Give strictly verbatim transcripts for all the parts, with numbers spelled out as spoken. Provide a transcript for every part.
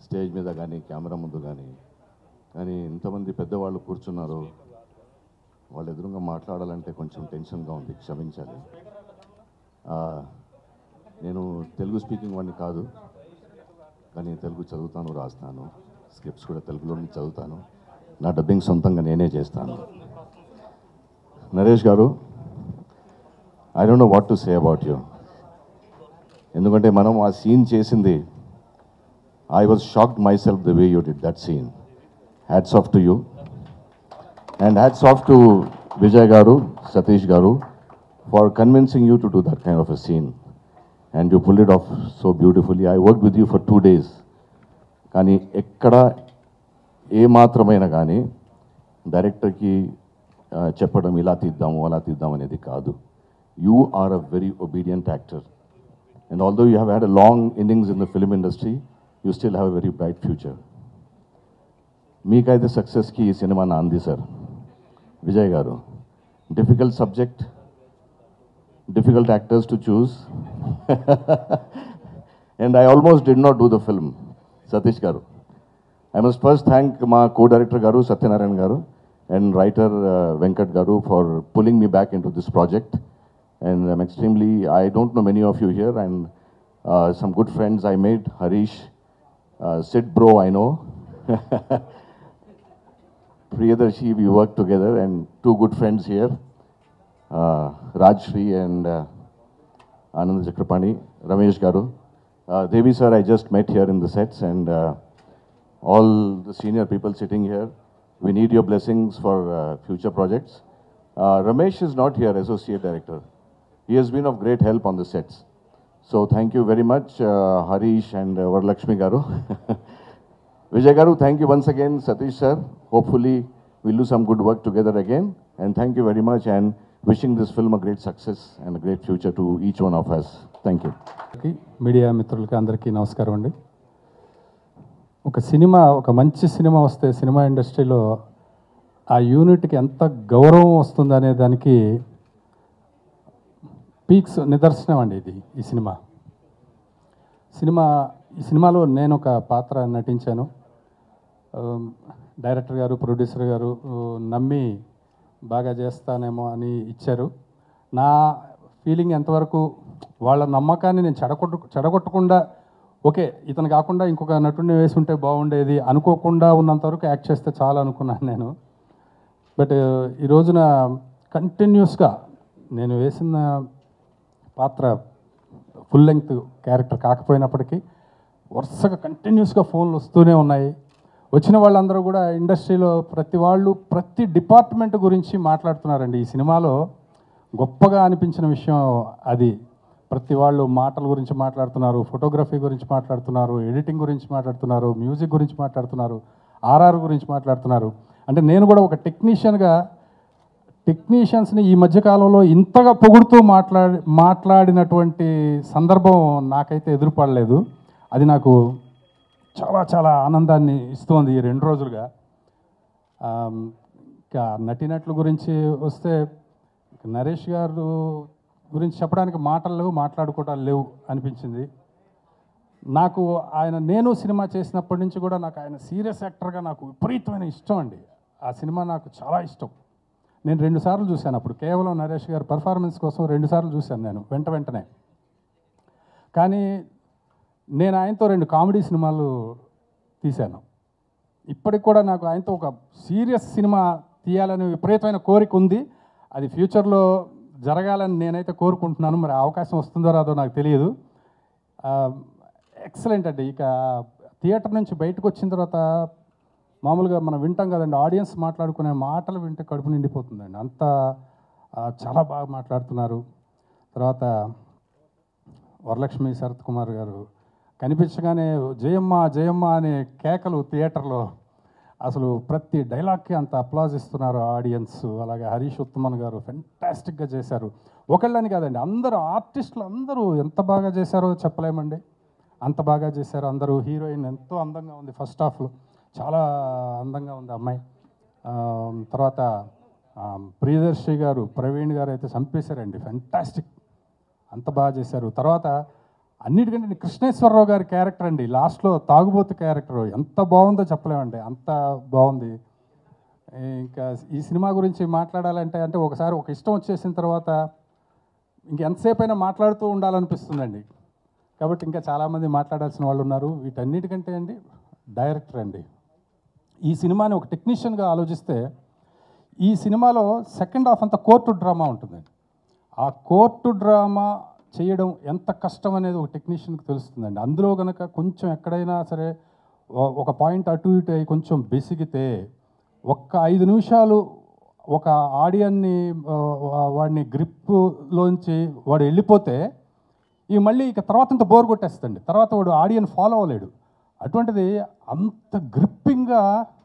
Stage మీద కానీ camera ముందు కానీ కానీ ఇంతమంది పెద్దవాళ్ళు కూర్చున్నారు. వాళ్ళు ఎదురుగా మాట్లాడాలంటే కొంచెం టెన్షన్గా ఉంది, క్షమించాలి. నేను తెలుగు స్పీకింగ్ వాడిని కాదు, కానీ తెలుగు చదువుతాను, రాస్తాను, స్క్రిప్ట్స్ కూడా తెలుగులోనే చదువుతాను. నా డబ్బింగ్ సొంతంగా నేనే చేస్తాను. నరేష్ గారు, I don't know what to say about you. ఎందుకంటే మనం ఆ సీన్ చేసింది, I was shocked myself the way you did that scene. Hats off to you and hats off to Vijay గారు, సతీష్ గారు for convincing you to do that kind of a scene and you pull it off so beautifully. I work with you for two days. కానీ ఎక్కడ ఏ మాత్రమైనా కానీ డైరెక్టర్కి చెప్పడం ఇలా తీద్దాము అలా తీద్దాం అనేది కాదు. You are a very obedient actor and although you have had a long innings in the film industry, you still have a very bright future. మీకైతే సక్సెస్కి ఈ సినిమా నాంది సార్. విజయ్ గారు, difficult subject, difficult actors to choose and I almost did not do the film. Satish garu, I must first thank my co-director garu Satyanarayan garu and writer uh, Venkat garu for pulling me back into this project, and I'm extremely, I don't know many of you here, and uh, some good friends I made, Harish, uh, Sid bro I know, Priyadarshi, we worked together, and two good friends here, Uh, Rajshri and uh, Anand Chakrapani, Ramesh Garu. Uh, Devi sir, I just met here in the sets, and uh, all the senior people sitting here, we need your blessings for uh, future projects. Uh, Ramesh is not here, Associate Director. He has been of great help on the sets. So thank you very much, uh, Harish and uh, Varalakshmi Garu. Vijay Garu, thank you once again, Satish sir. Hopefully we'll do some good work together again. And thank you very much, and wishing this film a great success and a great future to each one of us. Thank you. Media మిత్రులకి అందరికీ నమస్కారం అండి. ఒక cinema, ఒక మంచి cinema వస్తే cinema ఇండస్ట్రీలో ఆ యూనిట్కి ఎంత గౌరవం వస్తుంది అనే దానికి పీక్స్ నిదర్శనం అండి ఇది. ఈ సినిమా సినిమా ఈ సినిమాలో నేను ఒక పాత్ర నటించాను. డైరెక్టర్ గారు, ప్రొడ్యూసర్ గారు నమ్మి బాగా చేస్తానేమో అని ఇచ్చారు. నా ఫీలింగ్ ఎంతవరకు, వాళ్ళ నమ్మకాన్ని నేను చెడగొట్టు చెడగొట్టకుండా ఓకే ఇతను కాకుండా ఇంకొక నటుడిని వేసి ఉంటే బాగుండేది అనుకోకుండా ఉన్నంతవరకు యాక్ట్ చేస్తే చాలా అనుకున్నాను నేను. బట్ ఈ రోజున కంటిన్యూస్గా నేను వేసిన పాత్ర ఫుల్ లెంగ్త్ క్యారెక్టర్ కాకపోయినప్పటికీ వరుసగా కంటిన్యూస్గా ఫోన్లు వస్తూనే ఉన్నాయి. వచ్చిన వాళ్ళందరూ కూడా ఇండస్ట్రీలో ప్రతి వాళ్ళు ప్రతి డిపార్ట్మెంట్ గురించి మాట్లాడుతున్నారండి. ఈ సినిమాలో గొప్పగా అనిపించిన విషయం అది. ప్రతి వాళ్ళు మాటల గురించి మాట్లాడుతున్నారు, ఫోటోగ్రఫీ గురించి మాట్లాడుతున్నారు, ఎడిటింగ్ గురించి మాట్లాడుతున్నారు, మ్యూజిక్ గురించి మాట్లాడుతున్నారు, ఆర్ఆర్ గురించి మాట్లాడుతున్నారు. అంటే నేను కూడా ఒక టెక్నీషియన్గా టెక్నీషియన్స్ని ఈ మధ్యకాలంలో ఇంతగా పొగుడుతూ మాట్లాడి మాట్లాడినటువంటి సందర్భం నాకైతే ఎదురుపడలేదు. అది నాకు చాలా చాలా ఆనందాన్ని ఇస్తుంది ఈ రెండు రోజులుగా. ఇంకా నటినట్ల గురించి వస్తే నరేష్ గారు గురించి చెప్పడానికి మాటలు లేవు, మాట్లాడుకోవటాలు లేవు అనిపించింది నాకు. ఆయన నేను సినిమా చేసినప్పటి నుంచి కూడా నాకు ఆయన సీరియస్ యాక్టర్గా నాకు విపరీతమైన ఇష్టం అండి. ఆ సినిమా నాకు చాలా ఇష్టం. నేను రెండుసార్లు చూశాను. అప్పుడు కేవలం నరేష్ గారు పర్ఫార్మెన్స్ కోసం రెండుసార్లు చూశాను నేను వెంట వెంటనే. కానీ నేను ఆయనతో రెండు కామెడీ సినిమాలు తీశాను. ఇప్పటికి కూడా నాకు ఆయనతో ఒక సీరియస్ సినిమా తీయాలని విపరీతమైన కోరిక ఉంది. అది ఫ్యూచర్లో జరగాలని నేనైతే కోరుకుంటున్నాను. మరి అవకాశం వస్తుందో రాదో నాకు తెలియదు. ఎక్సలెంట్ అండి. ఇక థియేటర్ నుంచి బయటకు వచ్చిన తర్వాత మామూలుగా మనం వింటాం కదండి, ఆడియన్స్ మాట్లాడుకునే మాటలు వింటే కడుపు నిండిపోతుందండి. అంత చాలా బాగా మాట్లాడుతున్నారు. తర్వాత వరలక్ష్మి శరత్ కుమార్ గారు కనిపించగానే జయమ్మ జయమ్మ అనే కేకలు థియేటర్లో, అసలు ప్రతి డైలాగ్కి అంత అప్లాజ్ ఇస్తున్నారు ఆడియన్స్. అలాగే హరీష్ ఉత్తమన్ గారు ఫెంటాస్టిక్గా చేశారు. ఒకళ్ళని కాదండి, అందరూ ఆర్టిస్టులు అందరూ ఎంత బాగా చేశారో చెప్పలేమండి. అంత బాగా చేశారు అందరూ. హీరోయిన్ ఎంతో అందంగా ఉంది, ఫస్ట్ హాఫ్లో చాలా అందంగా ఉంది అమ్మాయి. తర్వాత ప్రియదర్శి గారు, ప్రవీణ్ గారు అయితే చంపేశారండి, ఫెంటాస్టిక్, అంత బాగా చేశారు. తర్వాత అన్నిటికంటే కృష్ణేశ్వరరావు గారి క్యారెక్టర్ అండి, లాస్ట్లో తాగుబోతు క్యారెక్టర్ ఎంత బాగుందో చెప్పలేమండి, అంత బాగుంది. ఇంకా ఈ సినిమా గురించి మాట్లాడాలంటే అంటే ఒకసారి ఒక ఇష్టం వచ్చేసిన తర్వాత ఇంకెంతసేపు అయినా మాట్లాడుతూ ఉండాలనిపిస్తుందండి. కాబట్టి ఇంకా చాలామంది మాట్లాడాల్సిన వాళ్ళు ఉన్నారు. వీటన్నిటికంటే అండి డైరెక్టర్ అండి, ఈ సినిమాని ఒక టెక్నీషియన్గా ఆలోచిస్తే ఈ సినిమాలో సెకండ్ హాఫ్ అంతా కోర్టు డ్రామా ఉంటుందండి. ఆ కోర్టు డ్రామా చేయడం ఎంత కష్టం అనేది ఒక టెక్నీషియన్కి తెలుస్తుందండి. అందులో కనుక కొంచెం ఎక్కడైనా సరే ఒక పాయింట్ అటు ఇటు అయి కొంచెం బెసిగితే ఒక్క ఐదు నిమిషాలు ఒక ఆడియన్ని వాడిని గ్రిప్లోంచి వాడు వెళ్ళిపోతే ఈ మళ్ళీ ఇక తర్వాత అంత బోర్ కొట్టేస్తుంది, తర్వాత వాడు ఆడియన్ ఫాలో అవ్వలేడు. అటువంటిది అంత గ్రిప్పింగ్గా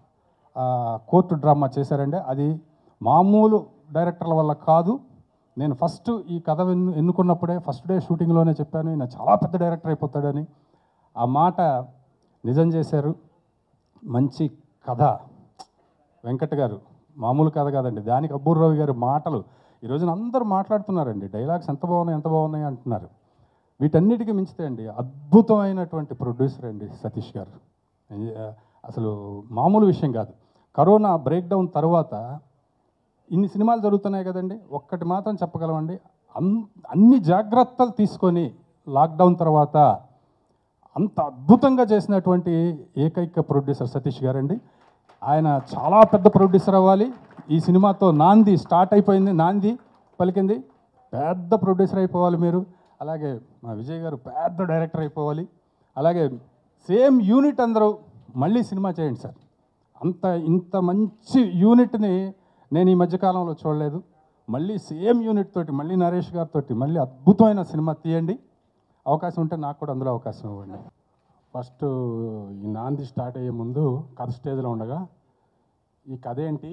కోర్టు డ్రామా చేశారండి. అది మామూలు డైరెక్టర్ల వల్ల కాదు. నేను ఫస్ట్ ఈ కథ ఎన్ను ఎన్నుకున్నప్పుడే ఫస్ట్ డే షూటింగ్లోనే చెప్పాను, ఈయన చాలా పెద్ద డైరెక్టర్ అయిపోతాడని. ఆ మాట నిజం చేశారు. మంచి కథ, వెంకట్ గారు మామూలు కథ కాదండి, దానికి అబ్బూర్రావు గారి మాటలు ఈ రోజున అందరూ మాట్లాడుతున్నారండి, డైలాగ్స్ ఎంత బాగున్నాయి ఎంత బాగున్నాయి అంటున్నారు. వీటన్నిటికీ మించితే అండి అద్భుతమైనటువంటి ప్రొడ్యూసర్ అండి సతీష్ గారు. అసలు మామూలు విషయం కాదు. కరోనా బ్రేక్డౌన్ తర్వాత ఇన్ని సినిమాలు జరుగుతున్నాయి కదండి, ఒక్కటి మాత్రం చెప్పగలమండి, అన్ అన్ని జాగ్రత్తలు తీసుకొని లాక్డౌన్ తర్వాత అంత అద్భుతంగా చేసినటువంటి ఏకైక ప్రొడ్యూసర్ సతీష్ గారండి. ఆయన చాలా పెద్ద ప్రొడ్యూసర్ అవ్వాలి. ఈ సినిమాతో నాంది స్టార్ట్ అయిపోయింది, నాంది పలికింది, పెద్ద ప్రొడ్యూసర్ అయిపోవాలి మీరు. అలాగే మా విజయ్ గారు పెద్ద డైరెక్టర్ అయిపోవాలి. అలాగే సేమ్ యూనిట్ అందరూ మళ్ళీ సినిమా చేయండి సార్. అంత ఇంత మంచి యూనిట్ని నేను ఈ మధ్యకాలంలో చూడలేదు. మళ్ళీ సేమ్ యూనిట్ తోటి మళ్ళీ నరేష్ గారితో మళ్ళీ అద్భుతమైన సినిమా తీయండి. అవకాశం ఉంటే నాకు కూడా అందులో అవకాశం ఇవ్వండి. ఫస్ట్ ఈ నాంది స్టార్ట్ అయ్యే ముందు కథ స్టేజ్లో ఉండగా ఈ కథ ఏంటి,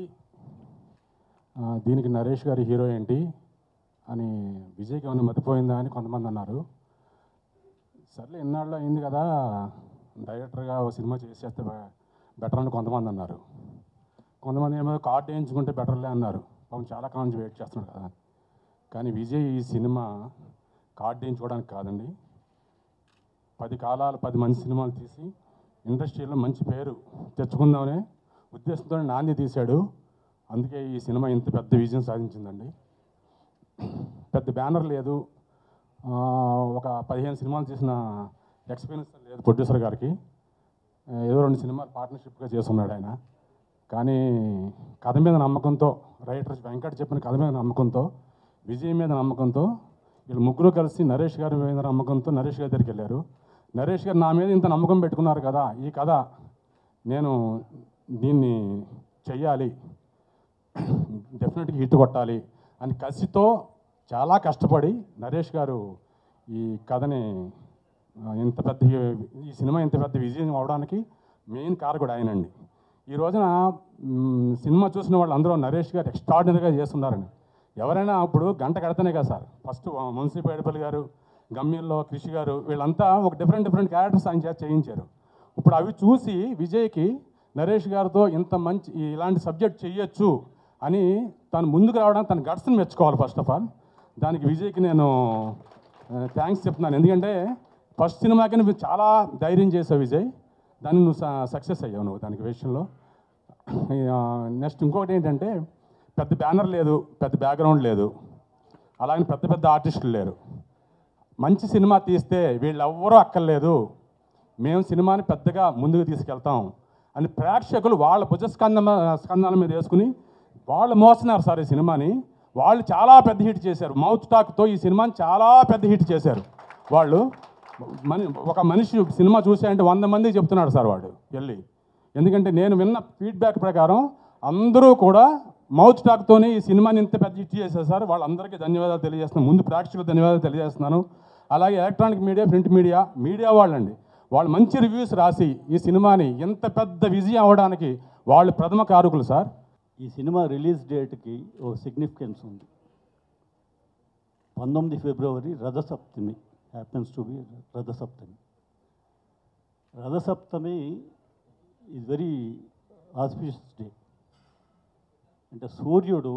దీనికి నరేష్ గారి హీరో ఏంటి అని విజయ్కి ఏమైనా మతిపోయిందా అని కొంతమంది అన్నారు. సర్లే ఇన్నాళ్ళు అయింది కదా డైరెక్టర్గా ఒక సినిమా చేసేస్తే బెటర్ అని కొంతమంది అన్నారు. కొంతమంది ఏమో కార్డు వేయించుకుంటే బెటర్లే అన్నారు. పాపం చాలా కాలం నుంచి వెయిట్ చేస్తున్నాడు కదా. కానీ విజయ్ ఈ సినిమా కార్డు వేయించుకోవడానికి కాదండి, పది కాలాలు పది మంచి సినిమాలు తీసి ఇండస్ట్రీలో మంచి పేరు తెచ్చుకుందామనే ఉద్దేశంతో నాంది తీశాడు. అందుకే ఈ సినిమా ఇంత పెద్ద విజయం సాధించిందండి. పెద్ద బ్యానర్ లేదు, ఒక పదిహేను సినిమాలు చేసిన ఎక్స్పీరియన్స్ లేదు ప్రొడ్యూసర్ గారికి. ఏదో రెండు సినిమాలు పార్ట్నర్షిప్గా చేస్తున్నాడు ఆయన. కానీ కథ మీద నమ్మకంతో, రైటర్ వెంకట్ చెప్పిన కథ మీద నమ్మకంతో, విజయ్ మీద నమ్మకంతో వీళ్ళు ముగ్గురు కలిసి నరేష్ గారి మీద నమ్మకంతో నరేష్ గారి దగ్గరికి వెళ్ళారు. నరేష్ గారు నా మీద ఇంత నమ్మకం పెట్టుకున్నారు కదా, ఈ కథ నేను దీన్ని చెయ్యాలి, డెఫినెట్గా హిట్ కొట్టాలి అని కసితో చాలా కష్టపడి నరేష్ గారు ఈ కథని ఇంత పెద్ద ఈ సినిమా ఇంత పెద్ద విజయం అవడానికి మెయిన్ కారకుడు ఆయనండి. ఈ రోజున సినిమా చూసిన వాళ్ళు అందరూ నరేష్ గారు ఎక్స్ట్రాడినరీగా చేస్తున్నారని. ఎవరైనా అప్పుడు గంట కడితేనే కదా సార్, ఫస్ట్ మున్సిపేడపల్లి గారు, గమ్యంలో కృషి గారు వీళ్ళంతా ఒక డిఫరెంట్ డిఫరెంట్ క్యారెక్టర్స్ ఆయన చేత చేయించారు. ఇప్పుడు అవి చూసి విజయ్కి నరేష్ గారితో ఇంత మంచి ఇలాంటి సబ్జెక్ట్ చెయ్యొచ్చు అని తను ముందుకు రావడానికి తన గట్స్ని మెచ్చుకోవాలి ఫస్ట్ ఆఫ్ ఆల్. దానికి విజయ్కి నేను థ్యాంక్స్ చెప్తున్నాను. ఎందుకంటే ఫస్ట్ సినిమాకి నువ్వు చాలా ధైర్యం చేసావు విజయ్, దాన్ని నువ్వు సక్సెస్ అయ్యావు నువ్వు దానికి విషయంలో. నెక్స్ట్ ఇంకొకటి ఏంటంటే పెద్ద బ్యానర్ లేదు, పెద్ద బ్యాక్గ్రౌండ్ లేదు, అలాగే పెద్ద పెద్ద ఆర్టిస్టులు లేరు. మంచి సినిమా తీస్తే వీళ్ళెవ్వరూ అక్కర్లేదు, మేము సినిమాని పెద్దగా ముందుకు తీసుకెళ్తాం అని ప్రేక్షకులు వాళ్ళ భుజస్కంధ స్కంధాల మీద వేసుకుని వాళ్ళు మోస్తున్నారు సార్ ఈ సినిమాని. వాళ్ళు చాలా పెద్ద హిట్ చేశారు, మౌత్ టాక్తో ఈ సినిమాని చాలా పెద్ద హిట్ చేశారు వాళ్ళు. మన ఒక మనిషి సినిమా చూసాయంటే వంద మందికి చెప్తున్నాడు సార్ వాడు వెళ్ళి. ఎందుకంటే నేను విన్న ఫీడ్బ్యాక్ ప్రకారం అందరూ కూడా మౌత్ టాక్తోనే ఈ సినిమాని ఇంత పెద్ద హిట్ చేశారు సార్. వాళ్ళందరికీ ధన్యవాదాలు తెలియజేస్తున్నాను, ముందు ప్రేక్షకులకు ధన్యవాదాలు తెలియజేస్తున్నాను. అలాగే electronic media, print media, media వాళ్ళండి, వాళ్ళు మంచి రివ్యూస్ రాసి ఈ సినిమాని ఇంత పెద్ద విజయం అవ్వడానికి వాళ్ళు ప్రథమ కారకులు సార్. ఈ సినిమా రిలీజ్ డేట్కి ఓ సిగ్నిఫికెన్స్ ఉంది. పంతొమ్మిది ఫిబ్రవరి Rathasaptami happens to be Rathasaptami. Rathasaptami is very auspicious day. అంటే సూర్యుడు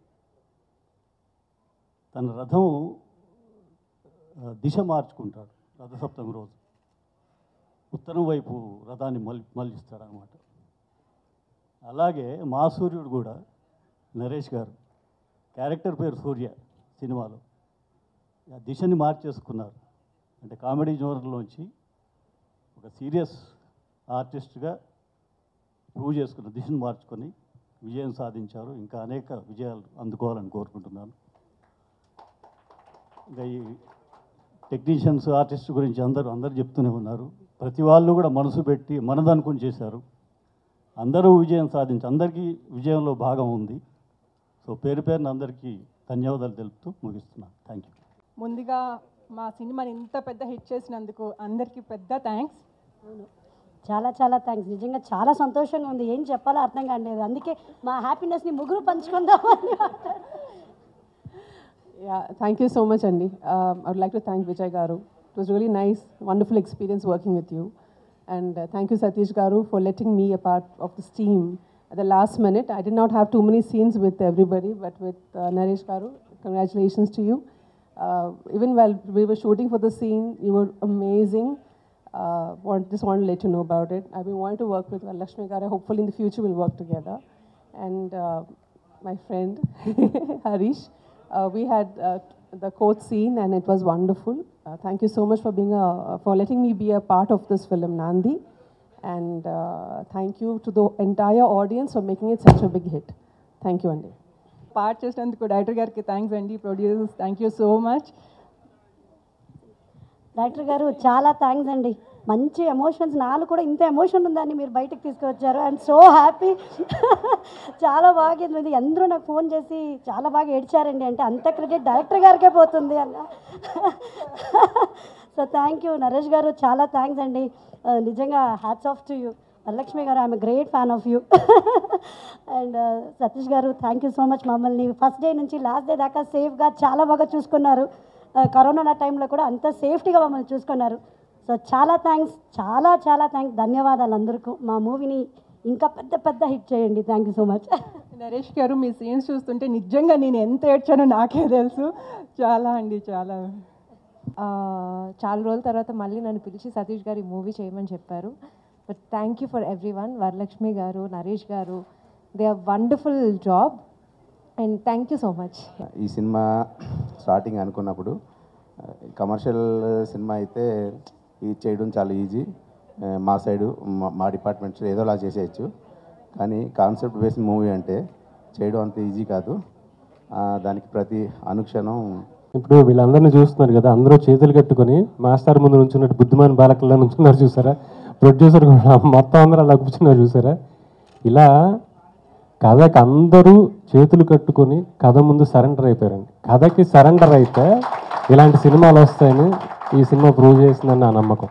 తన రథం దిశ మార్చుకుంటాడు. రథసప్తమి రోజు ఉత్తరం వైపు రథాన్ని మల్ మళ్ళిస్తాడనమాట. అలాగే మా సూర్యుడు కూడా నరేష్ గారు క్యారెక్టర్ పేరు సూర్య సినిమాలో ఆ దిశని మార్చేసుకున్నారు. అంటే కామెడీ జోనర్లోంచి ఒక సీరియస్ ఆర్టిస్ట్గా ప్రూవ్ చేసుకున్న దిశను మార్చుకొని విజయం సాధించారు. ఇంకా అనేక విజయాలు అందుకోవాలని కోరుకుంటున్నాను. ఇంకా ఈ టెక్నీషియన్స్ ఆర్టిస్ట్ గురించి అందరూ అందరూ చెప్తూనే ఉన్నారు. ప్రతి వాళ్ళు కూడా మనసు పెట్టి మనదనుకుని చేశారు. అందరూ విజయం సాధించి అందరికీ విజయంలో భాగం ఉంది. సో పేరు పేరున అందరికీ ధన్యవాదాలు తెలుపుతూ ముగిస్తున్నాను. Thank you. ముందుగా మా సినిమాని ఇంత పెద్ద హిట్ చేసినందుకు అందరికీ పెద్ద థ్యాంక్స్. చాలా చాలా థ్యాంక్స్. నిజంగా చాలా సంతోషంగా ఉంది. ఏం చెప్పాలో అర్థం కాలేదు. అందుకే మా హ్యాపీనెస్ని ముగ్గురు పంచుకుందామని. Yeah, thank you so much, Andy. Um, I would like to thank Vijay Garu. It was really nice, wonderful experience working with you. And uh, thank you, Satish Garu, for letting me a part of this team at the last minute. I did not have too many scenes with everybody, but with uh, Naresh Garu, congratulations to you. Uh, even while we were shooting for the scene, you were amazing. Uh, want, just want to let you know about it. I've been wanting to work with Lakshmi Garu. Hopefully in the future we'll work together. And uh, my friend, Harish. Uh, we had uh, the court scene and it was wonderful. Uh, thank you so much for being a, for letting me be a part of this film, Nandi. And uh, thank you to the entire audience for making it such a big hit. Thank you, Andy. Part చేసినందుకు director గారికి thanks అండి. Producers thank you so much. Director గారు చాలా thanks అండి. మంచి emotions, నాలో కూడా ఇంత ఎమోషన్ ఉందని మీరు బయటకు తీసుకువచ్చారు. I'm so happy. చాలా బాగుంది. అందరూ నాకు ఫోన్ చేసి చాలా బాగా ఏడ్చారండి. అంటే అంత క్రెడిట్ డైరెక్టర్ గారికే పోతుంది అన్న. సో థ్యాంక్ యూ నరేష్ గారు, చాలా థ్యాంక్స్ అండి. నిజంగా hats off to you. Varalakshmi గారు, I'm great fan of you. And Satish గారు, థ్యాంక్ యూ సో మచ్. మమ్మల్ని ఫస్ట్ డే నుంచి లాస్ట్ డే దాకా సేఫ్గా చాలా బాగా చూసుకున్నారు. కరోనా టైంలో కూడా అంత సేఫ్టీగా మమ్మల్ని చూసుకున్నారు. సో చాలా థ్యాంక్స్, చాలా చాలా థ్యాంక్స్. ధన్యవాదాలు అందరికీ. మా మూవీని ఇంకా పెద్ద పెద్ద హిట్ చేయండి. Thank you so much. Naresh గారు, మీ సీన్స్ చూస్తుంటే నిజంగా నేను ఎంత ఏడ్చానో నాకే తెలుసు. చాలా అండి, చాలా. చాలా రోజుల తర్వాత మళ్ళీ నన్ను పిలిచి సతీష్ గారు ఈ మూవీ చేయమని చెప్పారు. But thank you for everyone. Varalakshmi గారు, నరేష్ గారు, they are wonderful job and thank you so much. ఈ సినిమా స్టార్టింగ్ అనుకున్నప్పుడు కమర్షియల్ సినిమా అయితే ఇది చేయడం చాలా ఈజీ, మా సైడు మా డిపార్ట్మెంట్స్ ఏదోలా చేసేయచ్చు. కానీ కాన్సెప్ట్ బేస్డ్ మూవీ అంటే చేయడం అంత ఈజీ కాదు. దానికి ప్రతి అనుక్షణం ఇప్పుడు వీళ్ళందరినీ చూస్తున్నారు కదా, అందరూ చేతులు కట్టుకొని మాస్టర్ ముందు నుంచున్నట్టు బుద్ధిమాన్ బాలకల్లా నుంచున్నారు చూసారా. ప్రొడ్యూసర్ కూడా మొత్తం అందరూ అలా కూర్చున్నారు చూసారా. ఇలా కథకి అందరూ చేతులు కట్టుకొని కథ ముందు సరెండర్ అయిపోయారండి. కథకి సరెండర్ అయితే ఇలాంటి సినిమాలు వస్తాయని ఈ సినిమా ప్రూవ్ చేసిందని నా నమ్మకం.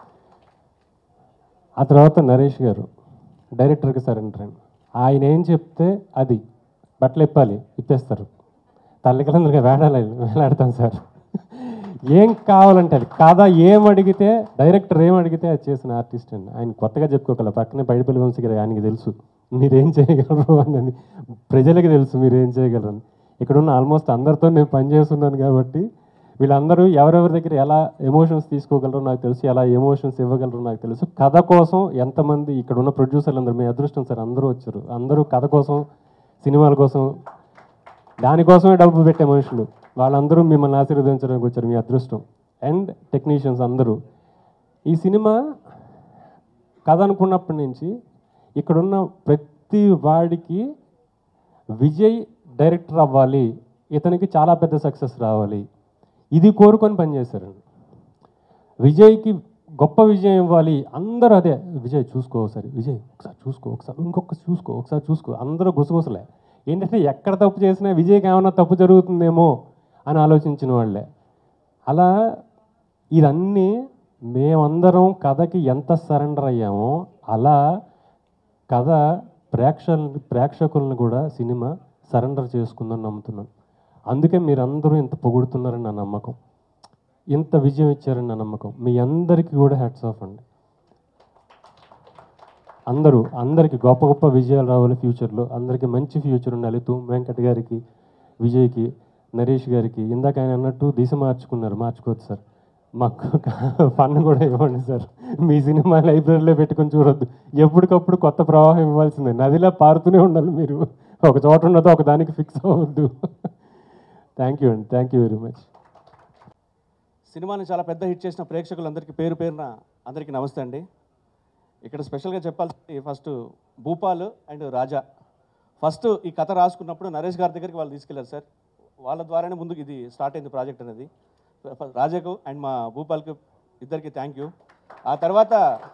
ఆ తర్వాత నరేష్ గారు డైరెక్టర్కి సరెండర్ అండి. ఆయన ఏం చెప్తే అది బట్టలు ఇప్పాలి, ఇప్పేస్తారు. తల్లికలందరికీ వేడాలి, వేలాడతాను సార్. ఏం కావాలంటే అది కథ ఏం అడిగితే డైరెక్టర్ ఏం అడిగితే అది చేసిన ఆర్టిస్ట్ అండి. ఆయన కొత్తగా చెప్పుకోగల పక్కనే బయటపల్లి వంశీ గారు, ఆయనకి తెలుసు మీరేం చేయగలరు అని, ప్రజలకి తెలుసు మీరేం చేయగలరు. ఇక్కడ ఉన్న ఆల్మోస్ట్ అందరితో నేను పనిచేస్తున్నాను కాబట్టి వీళ్ళందరూ ఎవరెవరి దగ్గర ఎలా ఎమోషన్స్ తీసుకోగలరో నాకు తెలుసు, ఎలా ఎమోషన్స్ ఇవ్వగలరో నాకు తెలుసు. కథ కోసం ఎంతమంది ఇక్కడ ఉన్న ప్రొడ్యూసర్లు అందరూ, మీ అదృష్టం సార్, అందరూ వచ్చారు. అందరూ కథ కోసం, సినిమాల కోసం, దానికోసమే డబ్బు పెట్టే మనుషులు వాళ్ళందరూ మిమ్మల్ని ఆశీర్వదించడానికి వచ్చారు. మీ అదృష్టం. అండ్ టెక్నీషియన్స్ అందరూ. ఈ సినిమా కథ అనుకున్నప్పటి నుంచి ఇక్కడున్న ప్రతి వాడికి విజయ్ డైరెక్టర్ అవ్వాలి, ఇతనికి చాలా పెద్ద సక్సెస్ రావాలి, ఇది కోరుకొని పనిచేశారండి. విజయ్కి గొప్ప విజయం ఇవ్వాలి, అందరూ అదే, విజయ్ చూసుకో ఒకసారి, విజయ్ ఒకసారి చూసుకో, ఒకసారి ఇంకొక చూసుకో, ఒకసారి చూసుకో, అందరూ గుసగుసలే. ఏంటంటే ఎక్కడ తప్పు చేసినా విజయ్కి ఏమైనా తప్పు జరుగుతుందేమో అని ఆలోచించిన వాళ్ళే. అలా ఇవన్నీ మేమందరం కథకి ఎంత సరెండర్ అయ్యామో అలా కథ ప్రేక్ష ప్రేక్షకులను కూడా సినిమా సరెండర్ చేసుకుందని నమ్ముతున్నాను. అందుకే మీరందరూ ఇంత పొగుడుతున్నారని నా నమ్మకం, ఇంత విజయం ఇచ్చారని నా నమ్మకం. మీ అందరికీ కూడా హ్యాట్స్ ఆఫ్ అండి. అందరూ అందరికీ గొప్ప గొప్ప విజయాలు రావాలి ఫ్యూచర్లో, అందరికీ మంచి ఫ్యూచర్ ఉండాలి. తూ వెంకట్ గారికి, విజయ్కి, నరేష్ గారికి, ఇందాక ఆయన అన్నట్టు దిశ మార్చుకున్నారు, మార్చుకోవచ్చు సార్. మాకు ఫన్ కూడా ఇవ్వండి సార్. మీ సినిమా లైబ్రరీలో పెట్టుకొని చూడొద్దు, ఎప్పటికప్పుడు కొత్త ప్రవాహం ఇవ్వాల్సిందే. నదిలా పారుతూనే ఉండాలి మీరు, ఒక చోట ఉన్నదో ఒక దానికి ఫిక్స్ అవ్వద్దు. థ్యాంక్ యూ అండి, థ్యాంక్ యూ వెరీ మచ్. సినిమాని చాలా పెద్ద హిట్ చేసిన ప్రేక్షకులందరికీ పేరు పేరున అందరికీ నమస్తే అండి. ఇక్కడ స్పెషల్గా చెప్పాల్సింది first Bhupal and Raja. First ఈ కథ రాసుకున్నప్పుడు నరేష్ గారి దగ్గరికి వాళ్ళు తీసుకెళ్లారు సార్. వాళ్ళ ద్వారానే ముందుకు ఇది స్టార్ట్ అయింది ప్రాజెక్ట్ అనేది. రాజాకు అండ్ మా భూపాల్కి ఇద్దరికి థ్యాంక్ యూ. ఆ తర్వాత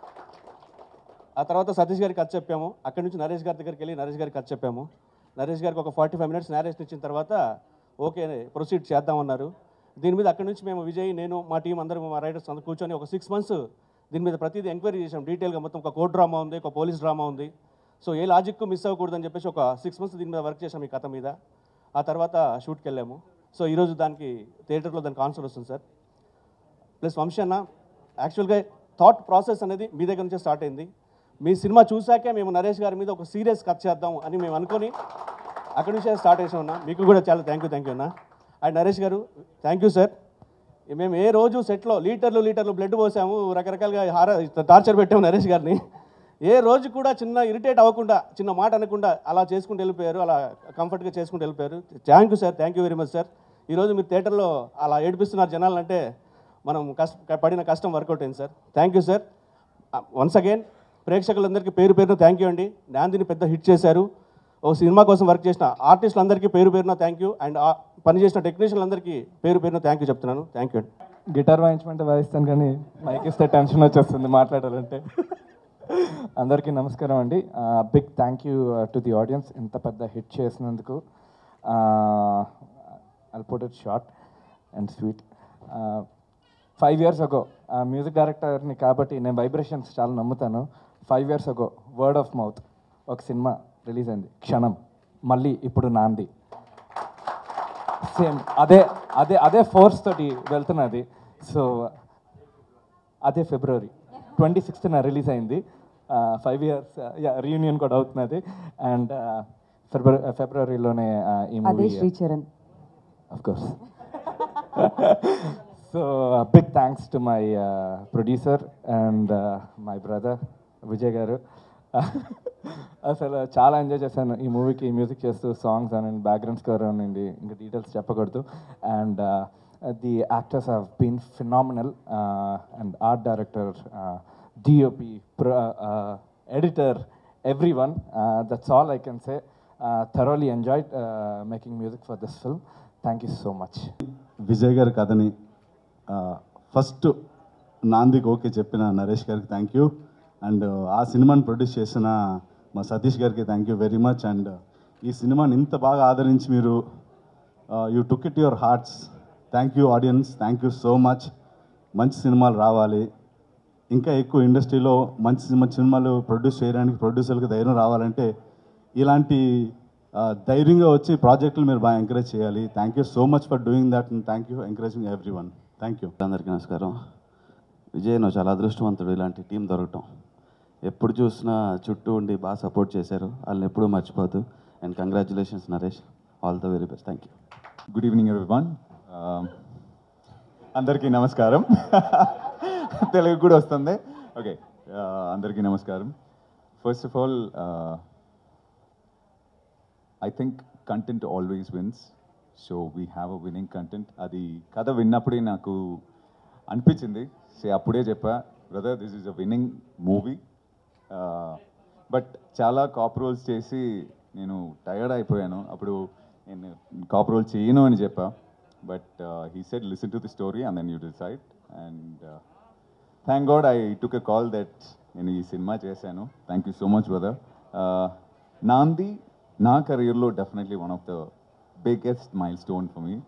ఆ తర్వాత సతీష్ గారికి కథ చెప్పాము. అక్కడి నుంచి నరేష్ గారి దగ్గరికి వెళ్ళి నరేష్ గారికి కథ చెప్పాము. నరేష్ గారికి ఒక ఫార్టీ ఫైవ్ మినిట్స్ నేరేషన్ ఇచ్చిన తర్వాత ఓకే ప్రొసీడ్ చేద్దామన్నారు. దీని మీద అక్కడి నుంచి మేము విజయ్, నేను, మా టీం అందరూ, మా రైటర్స్ అందరూ కూర్చొని ఒక సిక్స్ మంత్స్ దీని మీద ప్రతిదీ ఎంక్వైరీ చేసాం డీటెయిల్గా. మొత్తం ఒక కోర్ట్ డ్రామా ఉంది, ఒక పోలీస్ డ్రామా ఉంది. సో ఏ లాజిక్ మిస్ అవ్వకూడదని చెప్పేసి ఒక సిక్స్ మంత్స్ దీని మీద వర్క్ చేసాం ఈ కథ మీద. ఆ తర్వాత షూట్కి వెళ్ళాము. సో ఈరోజు దానికి థియేటర్లో దానికి ఆన్సర్ వస్తుంది సార్. ప్లస్ వంశీ అన్న, యాక్చువల్గా థాట్ ప్రాసెస్ అనేది మీ దగ్గర నుంచే స్టార్ట్ అయింది. మీ సినిమా చూసాకే మేము నరేష్ గారి మీద ఒక సీరియస్ కథ చేద్దాం అని మేము అనుకొని అక్కడి నుంచే స్టార్ట్ చేసాం అన్న. మీకు కూడా చాలా థ్యాంక్ యూ థ్యాంక్ యూ అన్న. అండ్ నరేష్ గారు థ్యాంక్ యూ సార్. మేము ఏ రోజు సెట్లో లీటర్లు లీటర్లు బ్లడ్ పోసాము, రకరకాలుగా హార టార్చర్ పెట్టాము నరేష్ గారిని. ఏ రోజు కూడా చిన్న ఇరిటేట్ అవ్వకుండా, చిన్న మాట అనకుండా అలా చేసుకుంటూ వెళ్ళిపోయారు, అలా కంఫర్ట్గా చేసుకుంటూ వెళ్ళిపోయారు. Thank you sir, thank you very much sir. ఈరోజు మీరు థియేటర్లో అలా ఏడిపిస్తున్నారు జనాలంటే మనం కష్ట పడిన కష్టం వర్కౌట్ అయింది సార్. Thank you sir. Once again ప్రేక్షకులందరికీ పేరు పేరున థ్యాంక్ యూ అండి. నాందిని పెద్ద హిట్ చేశారు. ఓ సినిమా కోసం వర్క్ చేసిన ఆర్టిస్టులందరికీ పేరు పేరున థ్యాంక్ యూ. అండ్ పనిచేసిన టెక్నీషియన్లందరికీ పేరు పేరున థ్యాంక్ యూ చెప్తున్నాను. థ్యాంక్ యూ అండి. గిటార్ వాయించమంటే వాయిస్తాను కానీ మైక్ ఇస్తే టెన్షన్ వచ్చేస్తుంది మాట్లాడాలంటే. అందరికీ నమస్కారం అండి. Big thank you to the audience ఇంత పెద్ద హిట్ చేసినందుకు. I'll put it short and sweet. Five years ago music డైరెక్టర్ని కాబట్టి నేను వైబ్రేషన్స్ చాలా నమ్ముతాను. Five years ago word of mouth ఒక సినిమా రిలీజ్ అయింది, క్షణం. మళ్ళీ ఇప్పుడు నాంది, సేమ్ అదే అదే అదే ఫోర్స్ తోటి వెళ్తున్నది. సో అదే ఫిబ్రవరి ట్వంటీ సిక్స్త్న రిలీజ్ అయింది. ఫైవ్ ఇయర్స్ రీయూనియన్ కూడా అవుతున్నది. అండ్ ఫిబ్రవరి ఫిబ్రవరిలోనే ఈ movie Sricharan of course. So big thanks to my producer and my brother Vijay గారు. అసలు చాలా ఎంజాయ్ చేశాను ఈ మూవీకి మ్యూజిక్ చేస్తూ, సాంగ్స్ అని బ్యాక్గ్రౌండ్ స్కోర్ అనండి, ఇంకా డీటెయిల్స్ చెప్పకూడదు. And the actors have been phenomenal. And art director, DOP, editor, everyone. That's all I can say. Thoroughly enjoyed making music for this film. Thank you so much. Vijay గారి కథని first నాందికి okay చెప్పిన నరేష్ గారికి thank you. And ఆ సినిమాని produce చేసిన మా సతీష్ గారికి thank you very much. And ఈ సినిమాని ఇంత బాగా ఆదరించి మీరు you took it your hearts. Thank you audience, thank you so much. మంచి సినిమాలు రావాలి, ఇంకా ఎక్కువ ఇండస్ట్రీలో మంచి మంచి సినిమాలు ప్రొడ్యూస్ చేయడానికి ప్రొడ్యూసర్కి ధైర్యం రావాలంటే ఇలాంటి ధైర్యంగా వచ్చి ప్రాజెక్టులు మీరు బాగా ఎంకరేజ్ చేయాలి. Thank you so much for doing that and thank you encouraging everyone. Thank you. అందరికీ నమస్కారం. విజయ్ నువ్వు చాలా అదృష్టవంతుడు, ఇలాంటి టీం దొరకటం. ఎప్పుడు చూసినా చుట్టూ ఉండి బాగా సపోర్ట్ చేశారు, వాళ్ళని ఎప్పుడూ మర్చిపోదు. And congratulations Naresh, all the very best. Thank you. Good evening everyone. అందరికీ నమస్కారం. తెలుగు కూడా వస్తుంది. ఓకే, అందరికీ నమస్కారం. First of all I think content always wins. So we have a winning content. అది కథ విన్నప్పుడే నాకు అనిపించింది. సో అప్పుడే చెప్పా, brother this is a winning movie. But చాలా కాప్ రోల్స్ చేసి నేను టయర్డ్ అయిపోయాను. అప్పుడు నేను కాప్ రోల్ చేయను అని చెప్పా. But he said listen to the story and then you decide. And thank god I took a call that నేను ఈ సినిమా చేశాను. Thank you so much brother. Naandhi నా కెరీర్లో definitely one of the biggest milestone for me.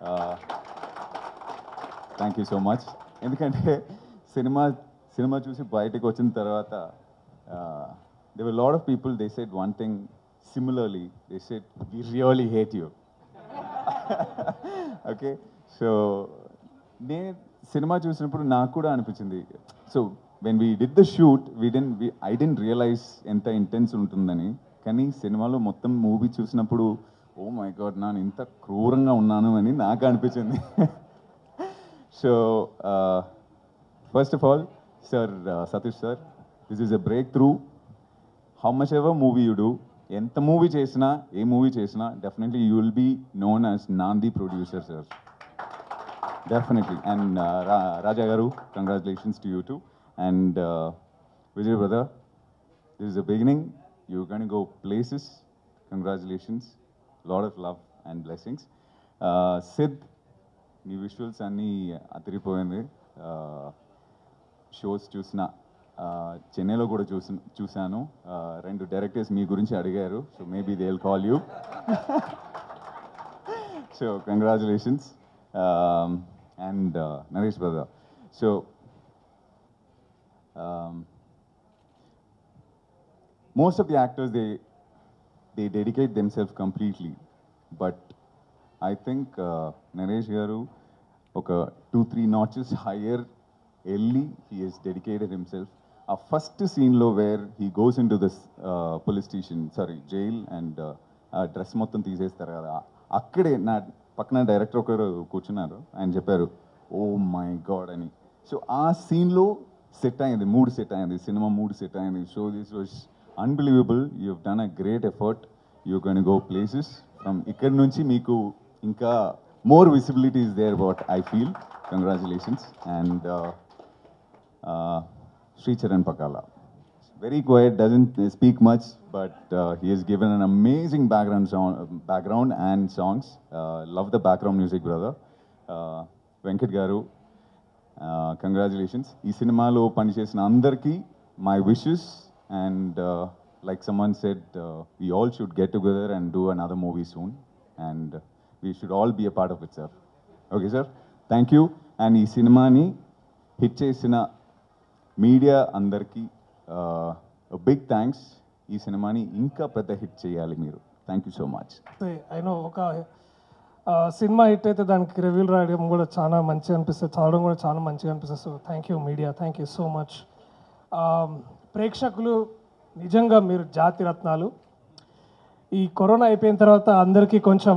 Thank you so much. ఎందుకంటే cinema cinema చూసి బయటకు వచ్చిన తర్వాత they were lot of people, they said one thing similarly, they said we really hate you. Okay, so నేను cinema చూసినప్పుడు నాకు కూడా అనిపించింది. So when we did the shoot we didn't we I didn't realize ఎంత intense ఉంటుందని. కానీ సినిమాలో మొత్తం మూవీ చూసినప్పుడు ఓ మై గాడ్, నేను ఇంత క్రూరంగా ఉన్నాను అని నాకు అనిపించింది. So, uh, first of all, sir, uh, Satish sir, this is a breakthrough. How much ever movie you do, ఎంత మూవీ చేసినా ఏ మూవీ చేసినా definitely you will be known as Naandhi producer sir definitely and Raja గారు congratulations to you too and Vijay brother this is the beginning you can go places congratulations lot of love and blessings Sid నీ visuals అన్నీ అదిరిపోయింది shows చూసిన చెన్నైలో కూడా చూసి చూశాను రెండు డైరెక్టర్స్ మీ గురించి అడిగారు so maybe they will call you so congratulations and Naresh brother so most of the actors they they dedicate themselves completely but I think Naresh garu ఒక టూ త్రీ నాచెస్ హయ్యర్ వెళ్ళి హీ హెస్ డెడికేటెడ్ హిమ్సెల్ఫ్ ఆ first సీన్లో where he goes in to this police station sorry jail and ఆ dress మొత్తం తీసేస్తారు కదా అక్కడే నా పక్కన డైరెక్టర్ ఒకరు కూర్చున్నారు ఆయన చెప్పారు ఓ మై గాడ్ అని సో ఆ సీన్లో సెట్ అయింది మూడు సెట్ అయింది సినిమా మూడు సెట్ అయింది so this was unbelievable you have done a great effort you can go places from ఇక్కడి నుంచి మీకు ఇంకా more visibility is there what I feel congratulations and Sri Charan Pakala. Very quiet, doesn't speak much, but uh, he has given an amazing background song, background and songs. Uh, love the background music, brother. Uh, Venkat Garu, uh, congratulations. Ee cinemalo pani chesina andarki my wishes and uh, like someone said, uh, we all should get together and do another movie soon and uh, we should all be a part of it, sir. Okay, sir. Thank you. And ee cinema ni hit chesina media అందరికీ big thanks ఈ సినిమాని ఇంకా పెద్ద hit చేయాలి మీరు thank you so much అయినో ఒక సినిమా హిట్ అయితే దానికి రివ్యూలు రాయడం కూడా చాలా మంచిగా అనిపిస్తుంది చదవడం కూడా చాలా మంచిగా అనిపిస్తుంది so thank you media thank you so much ప్రేక్షకులు నిజంగా మీరు జాతి రత్నాలు ఈ కరోనా అయిపోయిన తర్వాత అందరికీ కొంచెం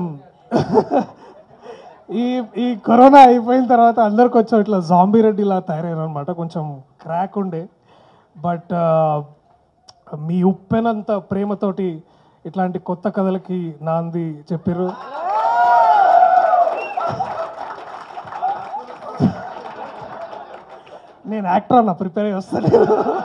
ఈ ఈ కరోనా అయిపోయిన తర్వాత అందరు కొంచెం ఇట్లా జాంబీ రెడ్డిలా తయారయ్యారు అనమాట కొంచెం క్రాక్ ఉండే బట్ మీ ఉప్పెనంత ప్రేమతోటి ఇట్లాంటి కొత్త కథలకి నాంది చెప్పారు నేను యాక్టర్ అన్న ప్రిపేర్ అయ్యి వస్తాను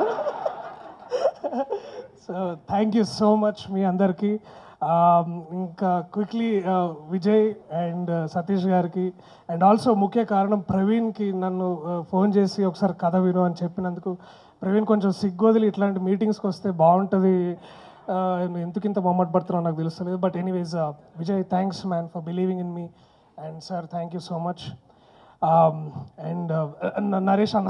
so thank you so much మీ అందరికీ ఇంకా క్విక్లీ విజయ్ అండ్ సతీష్ గారికి అండ్ ఆల్సో ముఖ్య కారణం ప్రవీణ్కి నన్ను ఫోన్ చేసి ఒకసారి కథ విను అని చెప్పినందుకు ప్రవీణ్ కొంచెం సిగ్గోదిలి ఇట్లాంటి మీటింగ్స్కి వస్తే బాగుంటుంది ఎందుకు ఇంత మొమ్మట్ పడుతున్నావు నాకు తెలుస్తలేదు but anyways Vijay thanks man for believing in me and sir thank you so much and Naresh అన్న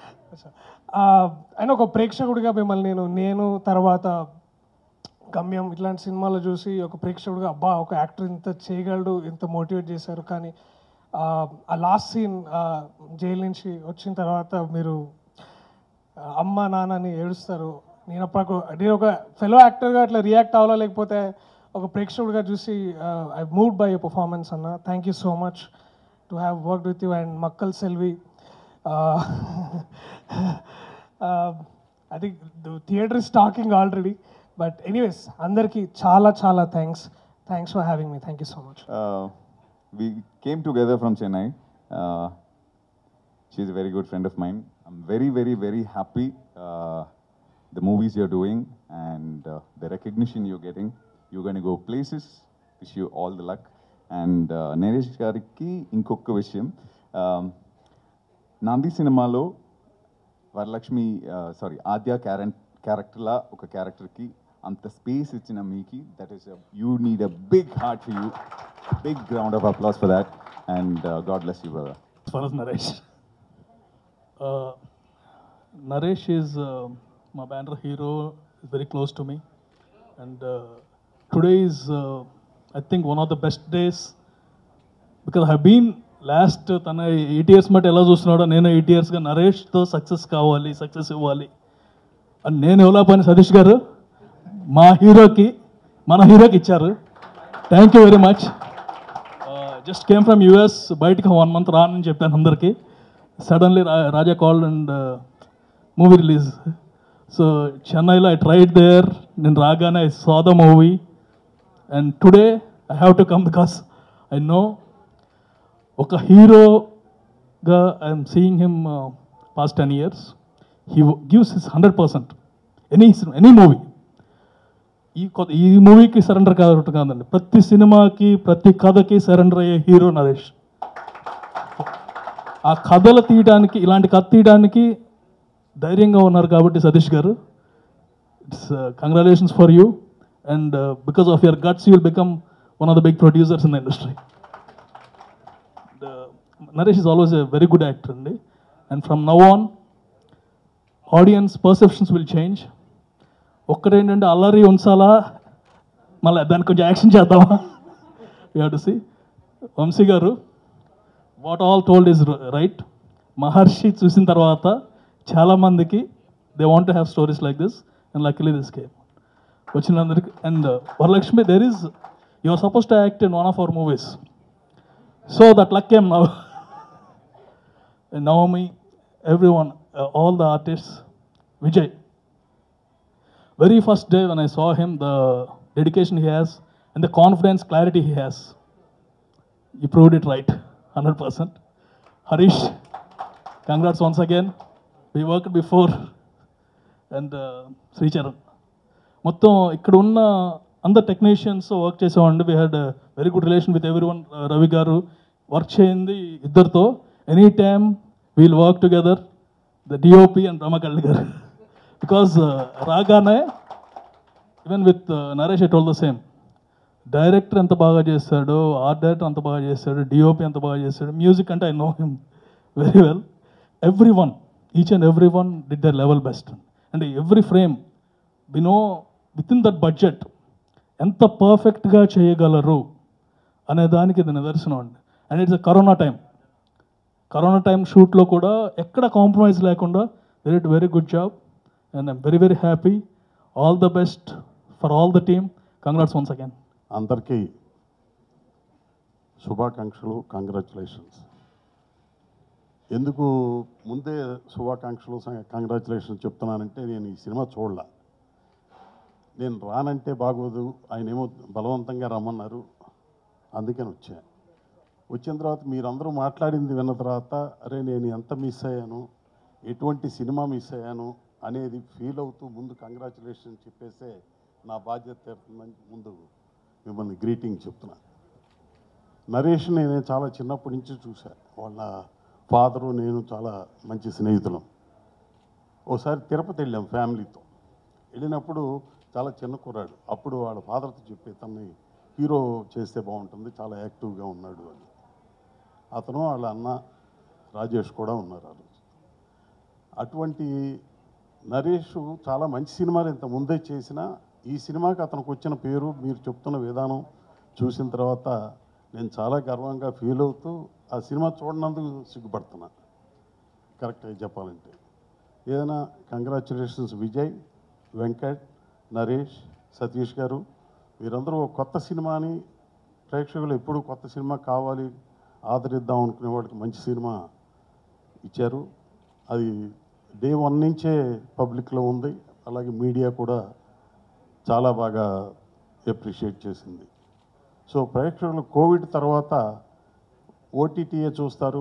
ఆయన ఒక ప్రేక్షకుడిగా మిమ్మల్ని నేను నేను తర్వాత గమ్యం ఇట్లాంటి సినిమాలు చూసి ఒక ప్రేక్షకుడిగా అబ్బా ఒక యాక్టర్ ఇంత చేయగలడు ఇంత మోటివేట్ చేశారు కానీ ఆ లాస్ట్ సీన్ జైలు నుంచి వచ్చిన తర్వాత మీరు అమ్మ నాన్నని ఏడుస్తారు నేను అప్పుడు నేను ఒక ఫెలో యాక్టర్గా అట్లా రియాక్ట్ అవ్వాలా లేకపోతే ఒక ప్రేక్షకుడిగా చూసి I moved by your performance అన్న thank you so much to have worked with you and Makkal Selvi I think theatre is talking already but anyways అందరికీ చాలా చాలా thanks thanks for having me thank you so much we came together from Chennai. Uh, she's a very good friend of mine. I'm very, very, very happy uh, the movies you're doing and uh, the recognition you're getting. You're going to go places. Wish you all the luck. And uh, Naresh Gariki inkokka vishayam. Um, Nandi Cinemalo Varalakshmi, uh, sorry, Adya character la oka character ki anta space ichina meeki. That is, a, you need a big heart for you. Big round of applause for that, and uh, God bless you, brother. As far as Naresh, uh, Naresh is uh, my banner hero. Is very close to me, and uh, today is, uh, I think, one of the best days because I have been last tana eight years mat ela chustunado nenu eight years ga Naresh tho success kavali success ivvali and nenu evla pani Satish garu ma hero ki mana hero ki icharu. Thank you very much. Just came from US బయటకు one month రానని చెప్పాను అందరికీ. suddenly Ra- Raja called and uh, movie release. So Chennai, I tried there. In Ragana, I saw the movie, and today I have to come because I know oka hero ga I am seeing him uh, past ten years. He w- gives his hundred percent. Any any movie. ఈ కొ- ఈ మూవీకి surrender కాదు కాదండి, ప్రతి సినిమాకి ప్రతి కథకి సరెండర్ అయ్యే హీరో నరేష్. ఆ కథలు తీయడానికి, ఇలాంటి కథ తీయడానికి ధైర్యంగా ఉన్నారు కాబట్టి Satish garu, it's congratulations for you, and because of your guts you will become one of the big producers in the industry. Naresh is always a very good actor అండి, and from now on audience perceptions will change. ఒక్కటేంటంటే అల్లరి ఉంచాలా, మళ్ళీ దానికి కొంచెం action చేద్దామా, you have to see. Vamshi garu, what all told is right. Maharshi చూసిన తర్వాత చాలామందికి they want to have stories like this, and luckily this came వచ్చినందరికి. And Varalakshmi, there is you are suppose to act in one of our movies, so that luck came now. Navami, everyone, all the artists. Vijay, very first day when I saw him, the dedication he has and the confidence, clarity he has, he proved it right, one hundred percent. Harish, congrats once again. We worked before. And uh, Sri Charan. మొత్తం ఇక్కడ ఉన్న అందరు technicians work చేసేవాడి. We had very good relation with everyone. Ravi garu work చేయింది ఇద్దరితో. Any time we'll work together, the DOP and Ramakalli garu. Because రాగానే even with Naresh I told the same, director ఎంత బాగా చేస్తాడు, ఆర్ట్ డైరెక్టర్ అంత బాగా చేస్తాడు, డిఓపి అంత బాగా చేస్తాడు, మ్యూజిక్ అంటే I know him very well. Everyone, each and everyone did their level best. And every frame we know within that budget ఎంత పర్ఫెక్ట్గా చేయగలరు అనే దానికి ఇది నిదర్శనం అండి. And it's a corona time. Corona time షూట్లో కూడా ఎక్కడ కాంప్రమైజ్ లేకుండా they did very good job. And I'm very, very happy. All the best for all the team. Congrats once again. అందరికీ శుభాకాంక్షలు, కంగ్రాచులేషన్స్. ఎందుకు ముందే శుభాకాంక్షలు, కంగ్రాచులేషన్స్ చెప్తున్నానంటే, నేను ఈ సినిమా చూడలా. నేను రానంటే బాగోదు, ఆయన ఏమో బలవంతంగా రమ్మన్నారు, అందుకని వచ్చా. వచ్చిన తర్వాత మీరందరూ మాట్లాడింది విన్న తర్వాత, అరే నేను ఎంత మిస్ అయ్యాను, ఎటువంటి సినిమా మిస్ అయ్యాను అనేది ఫీల్ అవుతూ ముందు కంగ్రాచులేషన్ చెప్పేసే నా బాధ్యత తీరుతుందని ముందు మిమ్మల్ని గ్రీటింగ్ చెప్తున్నా. నరేష్ నేను చాలా చిన్నప్పటి నుంచి చూశాను. వాళ్ళ ఫాదరు నేను చాలా మంచి స్నేహితులం. ఓసారి తిరుపతి వెళ్ళాం ఫ్యామిలీతో. వెళ్ళినప్పుడు చాలా చిన్న కుర్రాడు. అప్పుడు వాళ్ళ ఫాదర్తో చెప్పి, తనని హీరో చేస్తే బాగుంటుంది, చాలా యాక్టివ్గా ఉన్నాడు అని. అతను వాళ్ళ అన్న రాజేష్ కూడా ఉన్నారు ఆ రోజు. అటువంటి నరేష్ చాలా మంచి సినిమాలు ఇంత ముందే చేసిన, ఈ సినిమాకి అతనికి వచ్చిన పేరు మీరు చెప్తున్న విధానం చూసిన తర్వాత నేను చాలా గర్వంగా ఫీల్ అవుతూ ఆ సినిమా చూడనందుకు సిగ్గుపడుతున్నా కరెక్ట్గా చెప్పాలంటే. ఏదైనా కంగ్రాచులేషన్స్ విజయ్, వెంకట్, నరేష్, సతీష్ గారు. మీరందరూ ఒక కొత్త సినిమాని, ప్రేక్షకులు ఎప్పుడు కొత్త సినిమా కావాలి, ఆదరిద్దాం అనుకునే వాళ్ళకి మంచి సినిమా ఇచ్చారు. అది డే వన్ నుంచే పబ్లిక్లో ఉంది. అలాగే మీడియా కూడా చాలా బాగా అప్రిషియేట్ చేసింది. సో ప్రేక్షకులు కోవిడ్ తర్వాత ఓటీటీయే చూస్తారు,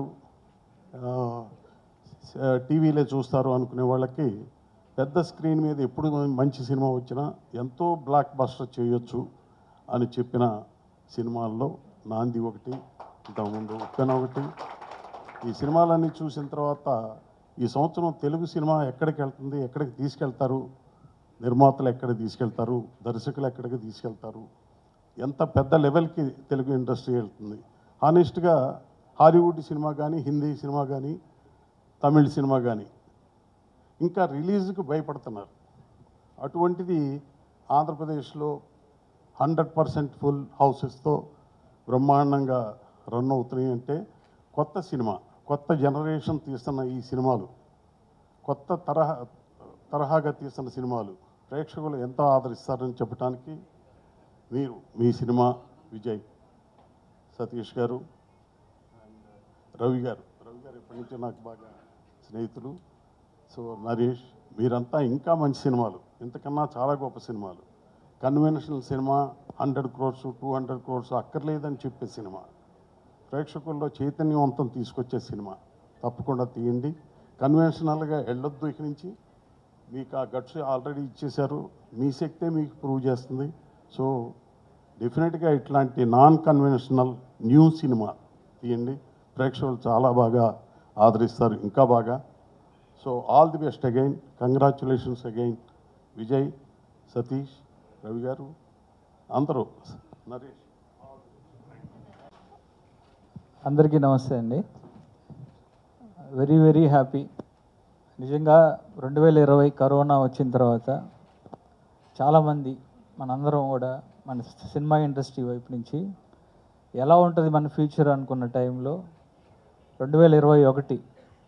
టీవీలే చూస్తారు అనుకునే వాళ్ళకి పెద్ద స్క్రీన్ మీద ఎప్పుడు మంచి సినిమా వచ్చినా ఎంతో బ్లాక్ బస్టర్ చేయొచ్చు అని చెప్పిన సినిమాల్లో నాంది ఒకటి, ఇంతకుముందు ఉప్పెన ఒకటి. ఈ సినిమాలన్నీ చూసిన తర్వాత ఈ సంవత్సరం తెలుగు సినిమా ఎక్కడికి వెళ్తుంది, ఎక్కడికి తీసుకెళ్తారు, నిర్మాతలు ఎక్కడికి తీసుకెళ్తారు, దర్శకులు ఎక్కడికి తీసుకెళ్తారు, ఎంత పెద్ద లెవెల్కి తెలుగు ఇండస్ట్రీ వెళ్తుంది. హానెస్ట్గా హాలీవుడ్ సినిమా కానీ, హిందీ సినిమా కానీ, తమిళ్ సినిమా కానీ ఇంకా రిలీజ్కి భయపడుతున్నారు. అటువంటిది ఆంధ్రప్రదేశ్లో హండ్రెడ్ పర్సెంట్ ఫుల్ హౌసెస్తో బ్రహ్మాండంగా రన్ అవుతున్నాయి. అంటే కొత్త సినిమా, కొత్త జనరేషన్ తీస్తున్న ఈ సినిమాలు, కొత్త తరహా తరహాగా తీస్తున్న సినిమాలు ప్రేక్షకులు ఎంతో ఆదరిస్తారని చెప్పడానికి మీరు మీ సినిమా విజయ్, సతీష్ గారు, రవి గారు రవి గారు ఎప్పటి నుంచో నాకు బాగా స్నేహితులు. సో నరేష్, మీరంతా ఇంకా మంచి సినిమాలు, ఇంతకన్నా చాలా గొప్ప సినిమాలు, కన్వెన్షనల్ సినిమా hundred crores two hundred crores అక్కర్లేదని చెప్పే సినిమా, ప్రేక్షకుల్లో చైతన్యవంతం తీసుకొచ్చే సినిమా తప్పకుండా తీయండి. కన్వెన్షనల్గా వెళ్ళొద్దు ఇక నుంచి. మీకు ఆ గట్స్ ఆల్రెడీ ఇచ్చేశారు, మీ శక్తే మీకు ప్రూవ్ చేస్తుంది. సో డెఫినెట్గా ఇట్లాంటి నాన్ కన్వెన్షనల్ న్యూ సినిమా తీయండి, ప్రేక్షకులు చాలా బాగా ఆదరిస్తారు, ఇంకా బాగా. So all the best again, congratulations again Vijay, Satish, Ravi garu, అందరూ, నరేష్. అందరికీ నమస్తే అండి. Very very happy. నిజంగా రెండు వేల ఇరవై కరోనా వచ్చిన తర్వాత చాలామంది మనందరం కూడా మన సినిమా ఇండస్ట్రీ వైపు నుంచి ఎలా ఉంటుంది మన ఫ్యూచర్ అనుకున్న టైంలో రెండు వేల ఇరవై ఒకటి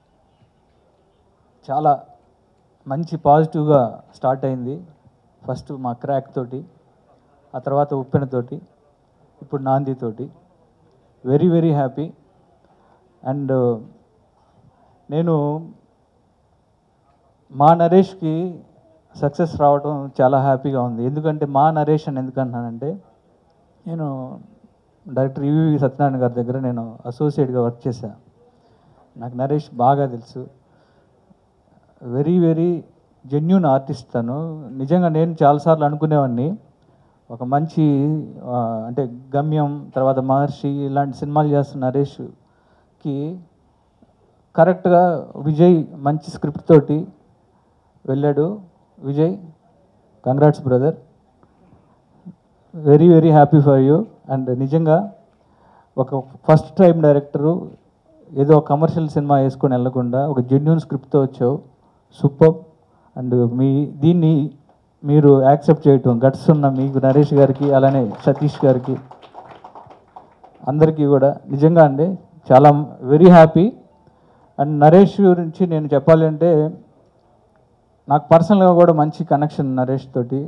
చాలా మంచి పాజిటివ్గా స్టార్ట్ అయింది. ఫస్ట్ మా క్రాక్ తోటి, ఆ తర్వాత ఉప్పెనతోటి, ఇప్పుడు నాందితోటి. Very very happy. అండ్ నేను మా నరేష్కి సక్సెస్ రావడం చాలా హ్యాపీగా ఉంది. ఎందుకంటే మా నరేష్ అని ఎందుకంటున్నానంటే, నేను డైరెక్టర్ ఈవీవి సత్యనారాయణ గారి దగ్గర నేను అసోసియేట్గా వర్క్ చేశాను. నాకు నరేష్ బాగా తెలుసు. వెరీ వెరీ జెన్యూన్ ఆర్టిస్ట్ తను. నిజంగా నేను చాలాసార్లు అనుకునేవాడిని, ఒక మంచి అంటే గమ్యం, తర్వాత మహర్షి ఇలాంటి సినిమాలు చేస్తున్న నరేష్కి కరెక్ట్గా విజయ్ మంచి స్క్రిప్ట్ తోటి వెళ్ళాడు. Vijay, congrats brother, very very happy for you. And నిజంగా ఒక ఫస్ట్ టైం డైరెక్టరు ఏదో కమర్షియల్ సినిమా వేసుకొని వెళ్ళకుండా ఒక జెన్యూన్ స్క్రిప్ట్తో వచ్చావు, సూపర్. అండ్ మీ దీన్ని మీరు యాక్సెప్ట్ చేయటం, గట్స్ ఉన్న మీకు నరేష్ గారికి, అలానే సతీష్ గారికి, అందరికీ కూడా నిజంగా అండి చాలా వెరీ హ్యాపీ. అండ్ నరేష్ గురించి నేను చెప్పాలి అంటే, నాకు పర్సనల్గా కూడా మంచి కనెక్షన్ నరేష్ తోటి.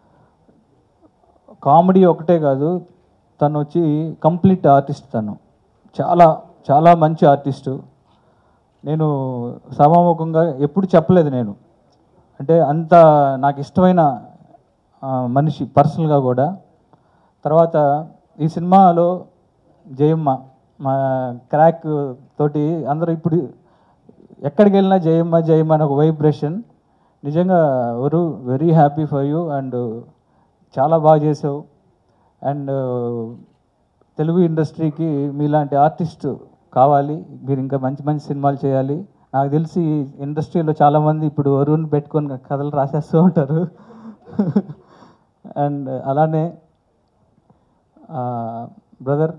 కామెడీ ఒకటే కాదు, తను వచ్చి కంప్లీట్ ఆర్టిస్ట్. తను చాలా చాలా మంచి ఆర్టిస్టు. నేను సభాముఖంగా ఎప్పుడు చెప్పలేదు నేను, అంటే అంత నాకు ఇష్టమైన మనిషి పర్సనల్గా కూడా. తర్వాత ఈ సినిమాలో జయమ్మ, మా క్రాక్ తోటి అందరూ ఇప్పుడు ఎక్కడికి వెళ్ళినా జయమ్మ జయమ్మ అని ఒక వైబ్రేషన్. నిజంగా ఎవరు very happy for you. And చాలా బాగా చేసావు. అండ్ తెలుగు ఇండస్ట్రీకి మీలాంటి ఆర్టిస్ట్ కావాలి, మీరు ఇంకా మంచి మంచి సినిమాలు చేయాలి. నాకు తెలిసి ఇండస్ట్రీలో చాలామంది ఇప్పుడు వరుణ్ పెట్టుకొని కథలు రాసేస్తూ ఉంటారు. అండ్ అలానే బ్రదర్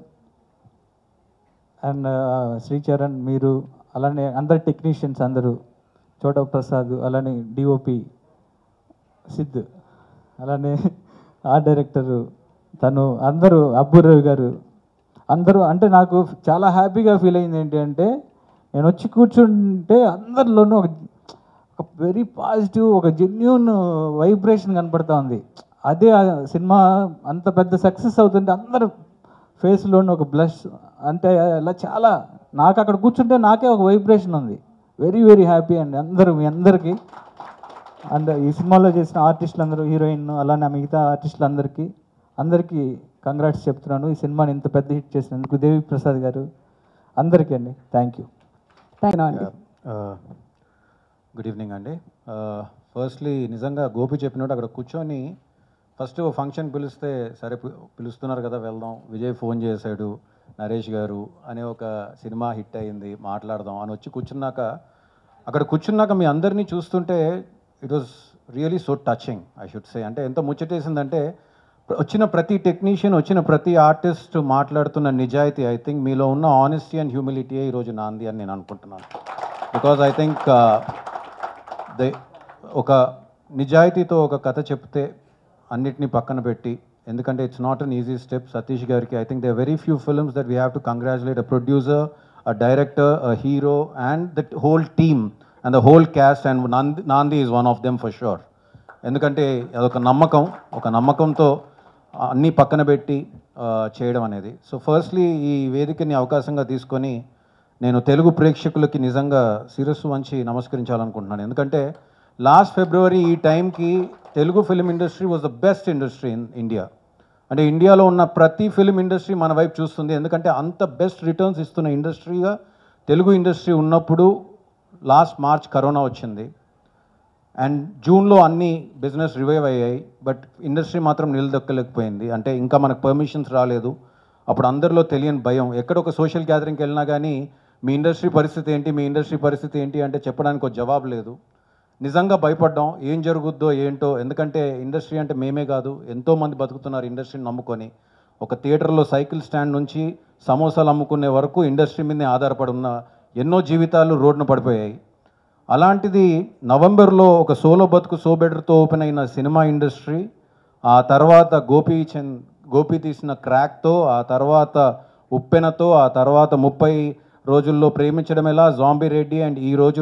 అండ్ శ్రీచరణ్, మీరు అలానే అందరు టెక్నీషియన్స్ అందరూ, చోట ప్రసాద్, అలానే డిఓపి సిద్ధ్, అలానే ఆర్ట్ డైరెక్టరు తను, అందరూ అబ్బురావు గారు, అందరూ. అంటే నాకు చాలా హ్యాపీగా ఫీల్ అయింది ఏంటి అంటే, నేను వచ్చి కూర్చుంటే అందరిలోనూ ఒక ఒక వెరీ పాజిటివ్, ఒక జెన్యూన్ వైబ్రేషన్ కనపడుతూ ఉంది. అదే ఆ సినిమా అంత పెద్ద సక్సెస్ అవుతుంటే అందరు ఫేస్లోనూ ఒక బ్లష్, అంటే అలా చాలా నాకు అక్కడ కూర్చుంటే నాకే ఒక వైబ్రేషన్ ఉంది. వెరీ వెరీ హ్యాపీ అండి అందరూ, మీ అందరికీ. అండ్ ఈ సినిమాలో చేసిన ఆర్టిస్టులు అందరూ, హీరోయిన్ అలానే మిగతా ఆర్టిస్టులు అందరికీ అందరికీ కంగ్రాట్స్ చెప్తున్నాను. ఈ సినిమాని ఇంత పెద్ద హిట్ చేసినందుకు దేవి ప్రసాద్ గారు, అందరికీ అండి థ్యాంక్ యూ. గుడ్ ఈవినింగ్ అండి. ఫస్ట్లీ నిజంగా గోపి చెప్పినట్టు అక్కడ కూర్చొని ఫస్ట్ ఫంక్షన్ పిలిస్తే సరే పిలుస్తున్నారు కదా వెళ్దాం, విజయ్ ఫోన్ చేశాడు నరేష్ గారు అనే ఒక సినిమా హిట్ అయింది మాట్లాడదాం అని వచ్చి కూర్చున్నాక, అక్కడ కూర్చున్నాక మీ అందరినీ చూస్తుంటే it was really so touching I should say. అంటే ఎంత ముచ్చటేసిందంటే, వచ్చిన ప్రతి టెక్నీషియన్, వచ్చిన ప్రతి ఆర్టిస్ట్ మాట్లాడుతున్న నిజాయితీ, ఐ థింక్ మీలో ఉన్న ఆనెస్టీ అండ్ హ్యూమిలిటీయే ఈరోజు నాంది అని నేను అనుకుంటున్నాను. బికాజ్ ఐ థింక్ దే ఒక నిజాయితీతో ఒక కథ చెప్తే అన్నిటినీ పక్కన పెట్టి, ఎందుకంటే it's not an easy step. Satish గారికి I think they very few films that we have to congratulate a producer, a director, a hero and that whole team and the whole cast. And Naandi Naandi is one of them for sure. ఎందుకంటే అదొక నమ్మకం, ఒక నమ్మకంతో అన్నీ పక్కన పెట్టి చేయడం అనేది. సో ఫస్ట్లీ ఈ వేదికని అవకాశంగా తీసుకొని నేను తెలుగు ప్రేక్షకులకి నిజంగా శిరస్సు వంచి నమస్కరించాలనుకుంటున్నాను. ఎందుకంటే లాస్ట్ ఫిబ్రవరి ఈ టైంకి Telugu film industry was the best industry in India. అంటే ఇండియాలో ఉన్న ప్రతి ఫిలిం ఇండస్ట్రీ మన వైపు చూస్తుంది. ఎందుకంటే అంత బెస్ట్ రిటర్న్స్ ఇస్తున్న ఇండస్ట్రీగా తెలుగు ఇండస్ట్రీ ఉన్నప్పుడు లాస్ట్ మార్చ్ కరోనా వచ్చింది అండ్ జూన్లో అన్ని బిజినెస్ రివైవ్ అయ్యాయి. బట్ ఇండస్ట్రీ మాత్రం నిలదొక్కలేకపోయింది. అంటే ఇంకా మనకు పర్మిషన్స్ రాలేదు. అప్పుడు అందరిలో తెలియని భయం. ఎక్కడ ఒక సోషల్ గ్యాదరింగ్కి వెళ్ళినా కానీ మీ ఇండస్ట్రీ పరిస్థితి ఏంటి మీ ఇండస్ట్రీ పరిస్థితి ఏంటి అంటే చెప్పడానికి ఒక జవాబు లేదు. నిజంగా భయపడ్డాం ఏం జరుగుద్దో ఏంటో. ఎందుకంటే ఇండస్ట్రీ అంటే మేమే కాదు, ఎంతోమంది బతుకుతున్నారు ఇండస్ట్రీని నమ్ముకొని. ఒక థియేటర్లో సైకిల్ స్టాండ్ నుంచి సమోసాలు అమ్ముకునే వరకు ఇండస్ట్రీ మీదనే ఆధారపడి ఉన్న ఎన్నో జీవితాలు రోడ్డున పడిపోయాయి. అలాంటిది నవంబర్లో ఒక సోలో బతుకు సో బెటర్తో ఓపెన్ అయిన సినిమా ఇండస్ట్రీ, ఆ తర్వాత గోపి చంద్ గోపి తీసిన క్రాక్తో, ఆ తర్వాత ఉప్పెనతో, ఆ తర్వాత ముప్పై రోజుల్లో ప్రేమించడం ఎలా, జాంబీ రెడ్డి అండ్ ఈరోజు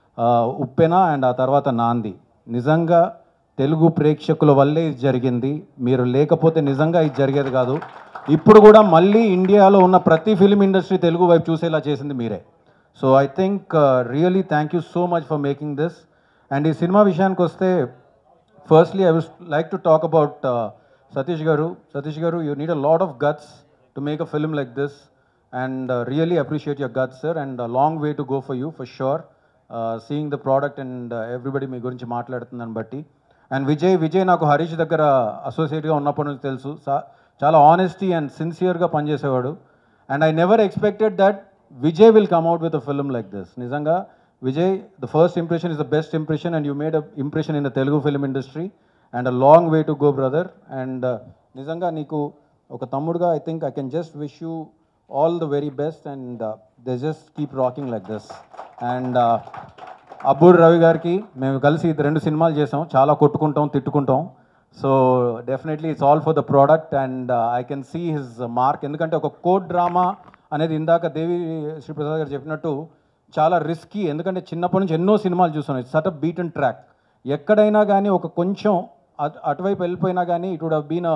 ఉప్పెన అండ్ ఆ తర్వాత నాంది. నిజంగా తెలుగు ప్రేక్షకుల వల్లే ఇది జరిగింది. మీరు లేకపోతే నిజంగా ఇది జరిగేది కాదు. ఇప్పుడు కూడా మళ్ళీ ఇండియాలో ఉన్న ప్రతి ఫిలిం ఇండస్ట్రీ తెలుగు వైపు చూసేలా చేసింది మీరే. So I think really thank you so much for making this. And ఈ సినిమా విషయానికి వస్తే firstly I would like to talk about Satish garu. Satish garu, you need a lot of guts to make a film like this and really appreciate your guts sir and long way to go for you for sure. Seeing the product and everybody మీ గురించి మాట్లాడుతుందని బట్టి. And Vijay Vijay నాకు హరీష్ దగ్గర అసోసియేట్గా ఉన్నప్పటి నుంచి తెలుసు. చాలా ఆనెస్టీ అండ్ సిన్సియర్గా పనిచేసేవాడు. And I never expected that Vijay will come out with a film like this. నిజంగా Vijay, the first impression is the best impression and you made a impression in the Telugu film industry and a long way to go brother. And నిజంగా నీకు ఒక తమ్ముడుగా I think I can just wish you all the very best and they just keep rocking like this. And Abbur Ravi గారికి మేము కలిసి రెండు సినిమాలు చేసాం, చాలా కొట్టుకుంటాం తిట్టుకుంటాం. So definitely it's all for the product and I can see his mark. ఎందుకంటే ఒక కోర్ట్ డ్రామా అనేది ఇందాక దేవి శ్రీప్రసాద్ గారు చెప్పినట్టు చాలా రిస్కీ. ఎందుకంటే చిన్నప్పటి నుంచి ఎన్నో సినిమాలు చూసాం. It's such a beat and track. ఎక్కడైనా కానీ ఒక కొంచెం అటు అటువైపు వెళ్ళిపోయినా కానీ it would have been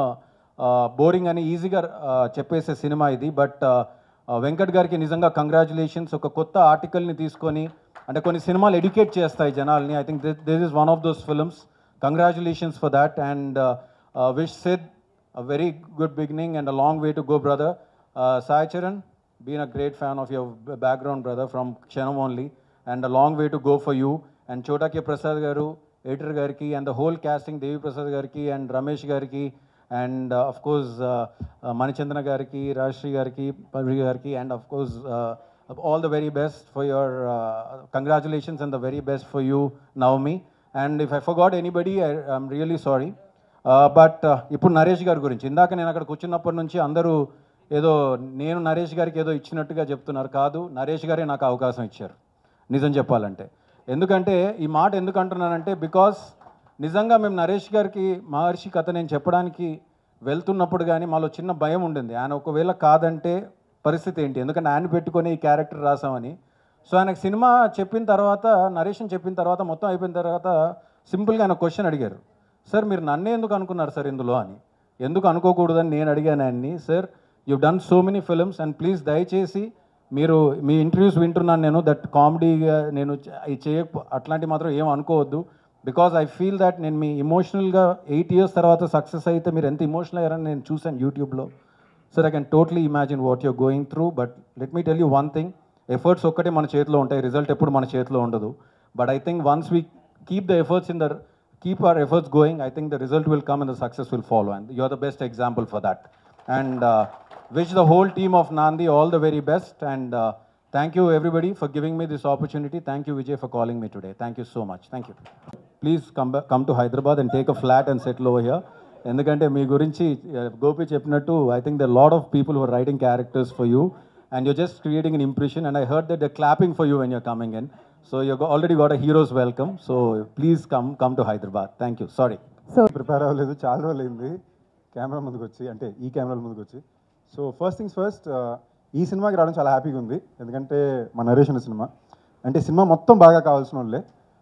boring అని ఈజీగా చెప్పేసే సినిమా ఇది. బట్ వెంకట్ గారికి నిజంగా కంగ్రాచులేషన్స్. ఒక కొత్త ఆర్టికల్ని తీసుకొని అంటే కొన్ని సినిమాలు ఎడ్యుకేట్ చేస్తాయి జనాల్ని. I think this is one of those films. Congratulations for that and wish Sid a very good beginning and a long way to go brother. Sai Charan, been a great fan of your background brother from Kshanam only and a long way to go for you. And Chota K Prasad garu, editor gariki and the whole casting, Devi Prasad gariki and Ramesh gariki and uh, of course uh, uh, Manichandana gariki, Rashri gariki, Pavri gariki and of course uh, all the very best for your uh, congratulations and the very best for you Naomi. And if I forgot anybody I, I'm really sorry. Uh, but ఇప్పుడు నరేష్ గారి గురించి ఇందాక నేను అక్కడ కూర్చున్నప్పటి నుంచి అందరూ ఏదో నేను నరేష్ గారికి ఏదో ఇచ్చినట్టుగా చెప్తున్నారు. కాదు, నరేష్ గారే నాకు అవకాశం ఇచ్చారు నిజం చెప్పాలంటే. ఎందుకంటే ఈ మాట ఎందుకు అంటున్నానంటే బికాస్ నిజంగా మేము నరేష్ గారికి మహర్షి కథ నేను చెప్పడానికి వెళ్తున్నప్పుడు కానీ మాలో చిన్న భయం ఉండింది. ఆయన ఒకవేళ కాదంటే పరిస్థితి ఏంటి, ఎందుకంటే ఆయన పెట్టుకొని ఈ క్యారెక్టర్ రాసామని. సో ఆయనకు సినిమా చెప్పిన తర్వాత, నరేషన్ చెప్పిన తర్వాత, మొత్తం అయిపోయిన తర్వాత సింపుల్గా ఆయన క్వశ్చన్ అడిగారు, సార్ మీరు నన్నే ఎందుకు అనుకున్నారు సార్ ఇందులో అని. ఎందుకు అనుకోకూడదని నేను అడిగాను ఆయన్ని. Sir you done so many films and please దయచేసి మీరు మీ ఇంటర్వ్యూస్ వింటున్నాను నేను, దట్ కామెడీగా నేను చేయ అట్లాంటివి మాత్రం ఏం అనుకోవద్దు. బికాజ్ ఐ ఫీల్ దట్ నేను మీ ఇమోషనల్గా ఎయిట్ ఇయర్స్ తర్వాత సక్సెస్ అయితే మీరు ఎంత ఇమోషనల్ అయ్యారని నేను చూశాను యూట్యూబ్లో. Sir I can totally imagine what you're going through. But let me tell you one thing, efforts ఒక్కటే మన చేతిలో ఉంటాయి, రిజల్ట్ ఎప్పుడు మన చేతిలో ఉండదు. But I think once we keep the efforts in the keep our efforts going, I think the result will come and the success will follow, and you're the best example for that. And uh, wish the whole team of Nandi all the very best, and uh, thank you everybody for giving me this opportunity. Thank you Vijay for calling me today. Thank you so much. Thank you. Please come back, come to Hyderabad and take a flat and settle over here. Endukante mee gurinchi Gopi cheppinattu, I think there are a lot of people who are writing characters for you and you're just creating an impression, and I heard that they're clapping for you when you're coming in. So you've already got a hero's welcome. So please come come to Hyderabad. Thank you. Sorry. So prepare అవ్వలేదు, చాలా రోజులు అయింది camera ముందుకు వచ్చి, అంటే ఈ కెమెరాల ముందుకు వచ్చి. సో ఫస్ట్ థింగ్స్ ఫస్ట్, ఈ సినిమాకి రావడం చాలా హ్యాపీగా ఉంది. ఎందుకంటే మన నరేషన్ సినిమా అంటే సినిమా మొత్తం బాగా కావాల్సిన వాళ్ళే,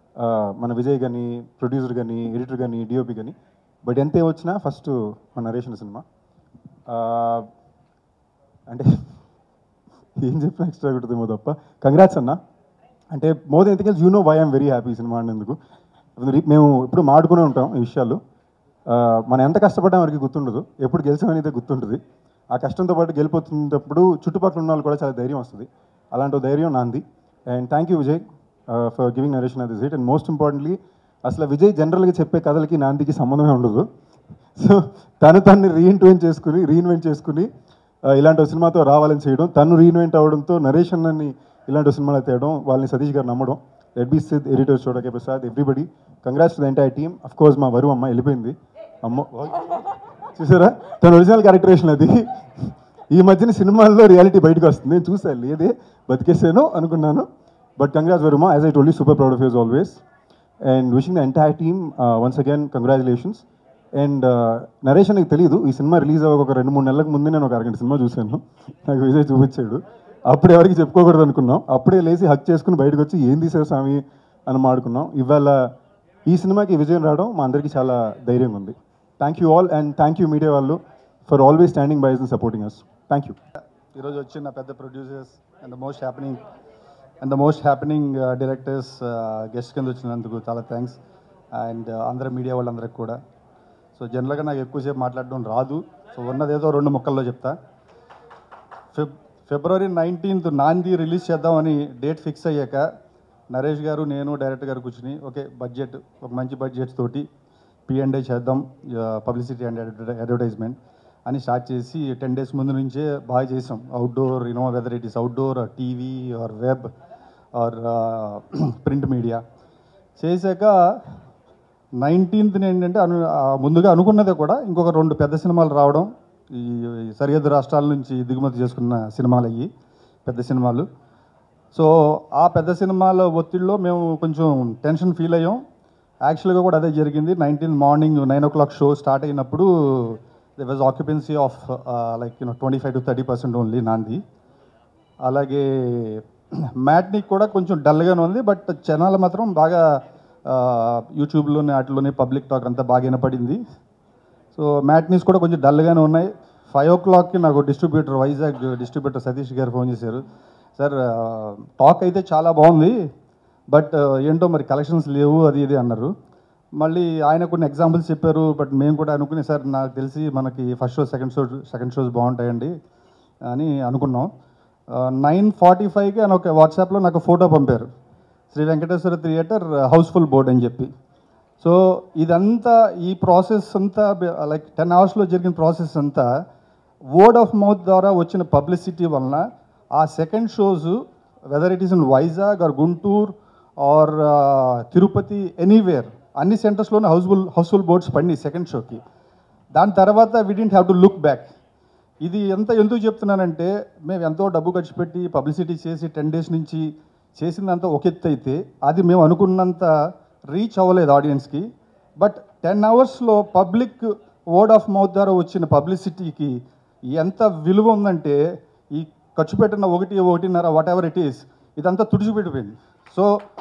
మన విజయ్ కానీ, ప్రొడ్యూసర్ కానీ, ఎడిటర్ కానీ, డిఓపి కానీ. బట్ ఎంత వచ్చినా ఫస్ట్ మన నరేషన్ సినిమా. అంటే ఏం చెప్పినా ఎక్స్ట్రా కొడుతుందేమో తప్ప. కంగ్రాట్స్ అన్న. అంటే more than ethicals you know why I'm very happy ఈ సినిమా ఆడినందుకు. మేము ఇప్పుడు మాడుకునే ఉంటాం ఈ విషయాలు. మనం ఎంత కష్టపడ్డా వరకు గుర్తుండదు, ఎప్పుడు గెలిచామనేది గుర్తుంటుంది. ఆ కష్టంతో పాటు గెలిపోతున్నప్పుడు చుట్టుపక్కల ఉన్న వాళ్ళు కూడా చాలా ధైర్యం వస్తుంది. అలాంటి ధైర్యం Naandi. And thank you Vijay for giving narration at this it. And most importantly అసలు విజయ్ జనరల్గా చెప్పే కథలకి నాందికి సంబంధమే ఉండదు. సో తను తను రీఇన్వెంట్ చేసుకుని రీఇన్వెంట్ చేసుకుని ఇలాంటి ఒక సినిమాతో రావాలని చేయడం, తను రీఇన్వెంట్ అవ్వడంతో నరేష్ అన్నని ఇలాంటి సినిమాలు తేయడం, వాళ్ళని సతీష్ గారు నమ్మడం, రెడ్బీ Sid, editor Chota K Prasad, everybody congrats to the entire team. Of course మా వరు అమ్మ వెళ్ళిపోయింది. అమ్మ చూసారా తన ఒరిజినల్ క్యారెక్టరేషన్ అది. ఈ మధ్యన సినిమాల్లో రియాలిటీ బయటకు వస్తుంది. నేను చూసాను, లేదే బతికేసాను అనుకున్నాను. బట్ కంగ్రాట్స్ వరుమా, as I told you super proud of yous always. And wishing the entire team once again congratulations. And Naresh నాకు తెలియదు ఈ సినిమా రిలీజ్ అవ్వక ఒక రెండు మూడు నెలలకు ముందే నేను ఒక అరగంట సినిమా చూశాను. నాకు విజయ్ చూపించాడు. అప్పుడు ఎవరికి చెప్పుకోకూడదు అనుకున్నాం. అప్పుడే లేచి హక్ చేసుకుని బయటకు వచ్చి ఏం తీసావు స్వామి అని మాడుకున్నాం. ఇవాళ ఈ సినిమాకి విజయం రావడం మా అందరికీ చాలా ధైర్యంగా ఉంది. Thank you all and thank you media వాళ్ళు for always standing by and supporting us. Thank you. ఈరోజు వచ్చిన పెద్ద producers and the most happening and the most happening directors guest కింద వచ్చినందుకు చాలా థ్యాంక్స్. అండ్ అందరు మీడియా వాళ్ళందరికి కూడా. సో జనరల్గా నాకు ఎక్కువసేపు మాట్లాడడం రాదు. సో ఉన్నదేదో రెండు ముక్కల్లో చెప్తా. Feb February nineteenth Naandi release చేద్దామని డేట్ ఫిక్స్ అయ్యాక నరేష్ గారు, నేను, డైరెక్టర్ గారు కూర్చుని ఓకే బడ్జెట్ ఒక మంచి బడ్జెట్ తోటి పి అండ్ ఏ చేద్దాం, పబ్లిసిటీ అండ్ అడ్వర్టైజ్మెంట్ అని స్టార్ట్ చేసి టెన్ డేస్ ముందు నుంచే బాగా చేసాం. Outdoor you know whether it is outdoor or TV or web or print media చేశాక నైన్టీన్త్ ఏంటంటే అను ముందుగా అనుకున్నదే కూడా ఇంకొక రెండు పెద్ద సినిమాలు రావడం, ఈ సరిహద్దు రాష్ట్రాల నుంచి దిగుమతి చేసుకున్న సినిమాలు అయ్యి పెద్ద సినిమాలు. సో ఆ పెద్ద సినిమాల ఒత్తిడిలో మేము కొంచెం టెన్షన్ ఫీల్ అయ్యాం. యాక్చువల్గా కూడా అదే జరిగింది. Nineteenth morning nine o'clock show start అయినప్పుడు there was occupancy of like you know twenty five to thirty percent only Naandhi. అలాగే మ్యాట్నిక్ కూడా కొంచెం డల్గానే ఉంది. బట్ జనాలు మాత్రం బాగా యూట్యూబ్లోనే వాటిలోనే పబ్లిక్ టాక్ అంతా బాగా వినపడింది. సో మ్యాట్నీస్ కూడా కొంచెం డల్గానే ఉన్నాయి. ఫైవ్ ఓ క్లాక్కి నాకు డిస్ట్రిబ్యూటర్ వైజాగ్ డిస్ట్రిబ్యూటర్ సతీష్ గారు ఫోన్ చేశారు. సార్ టాక్ అయితే చాలా బాగుంది, బట్ ఏంటో మరి కలెక్షన్స్ లేవు అది ఇది అన్నారు. మళ్ళీ ఆయన కొన్ని ఎగ్జాంపుల్స్ చెప్పారు. బట్ మేము కూడా అనుకునే సార్ నాకు తెలిసి మనకి first show second show second shows బాగుంటాయండి అని అనుకున్నాం. నైన్ ఫార్టీ ఫైవ్కి ఆయన ఒక వాట్సాప్లో నాకు ఫోటో పంపారు, Shri Venkateswara theatre house full board అని చెప్పి. సో ఇదంతా ఈ ప్రాసెస్ అంతా లైక్ టెన్ అవర్స్లో జరిగిన ప్రాసెస్ అంతా వర్డ్ ఆఫ్ మౌత్ ద్వారా వచ్చిన పబ్లిసిటీ వలన ఆ second shows whether it is in Vizag or Guntur or Tirupati anywhere అన్ని సెంటర్స్లోనే హౌస్ఫుల్ హౌస్ఫుల్ బోర్డ్స్ పడినాయి సెకండ్ షోకి. దాని తర్వాత we didn't have to look back. ఇది ఎంత ఎందుకు చెప్తున్నానంటే మేము ఎంతో డబ్బు ఖర్చు పెట్టి పబ్లిసిటీ చేసి టెన్ డేస్ నుంచి చేసిందంతా ఒక ఎత్తు అయితే అది మేము అనుకున్నంత రీచ్ అవ్వలేదు ఆడియన్స్కి. బట్ టెన్ అవర్స్లో పబ్లిక్ వర్డ్ ఆఫ్ మౌత్ ద్వారా వచ్చిన పబ్లిసిటీకి ఎంత విలువ ఉందంటే ఈ ఖర్చు పెట్టిన ఒకటి ఒకటిన్నర వాట్ ఎవర్ ఇట్ ఈస్ ఇదంతా తుడిచిపెట్టిపోయింది. సో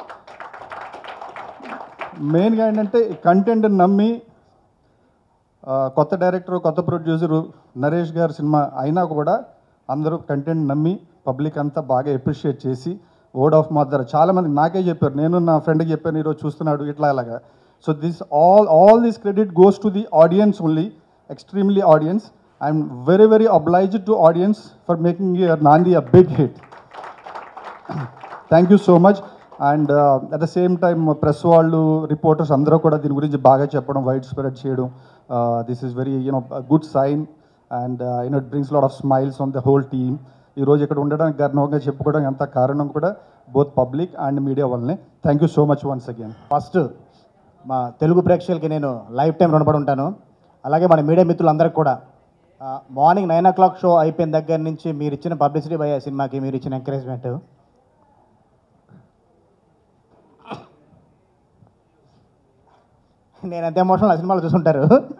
మెయిన్గా ఏంటంటే కంటెంట్ నమ్మి కొత్త డైరెక్టర్ కొత్త ప్రొడ్యూసరు నరేష్ గారి సినిమా అయినా కూడా అందరూ కంటెంట్ నమ్మి పబ్లిక్ అంతా బాగా అప్రిషియేట్ చేసి వర్డ్ ఆఫ్ మౌత్ ద్వారా చాలామంది నాకే చెప్పారు, నేను నా ఫ్రెండ్కి చెప్పాను ఈరోజు చూస్తున్నాడు ఇట్లా అలాగా. So this all all this credit goes to the audience only, extremely audience. I'm very very obliged to audience for making Naandhi a big hit. Thank you so much. And at the same time press వాళ్ళు reporters అందరూ కూడా దీని గురించి బాగా చెప్పడం, widespread చేయడం, this is very you know good sign and you know it brings lot of smiles on the whole team. ఈరోజు ఇక్కడ ఉండడానికి గర్వంగా చెప్పుకోవడం ఎంత కారణం కూడా బోత్ పబ్లిక్ అండ్ మీడియా వల్లనే. Thank you so much once again. First మా తెలుగు ప్రేక్షకులకి నేను లైఫ్ టైం రుణపడి ఉంటాను. అలాగే మన మీడియా మిత్రులందరికీ కూడా morning nine o'clock show అయిపోయిన దగ్గర నుంచి మీరు ఇచ్చిన పబ్లిసిటీ బై సినిమాకి మీరు ఇచ్చిన ఎంకరేజ్మెంట్ నేను ఎంత ఎమోషనల్ ఆ సినిమాలో చూసుంటారు.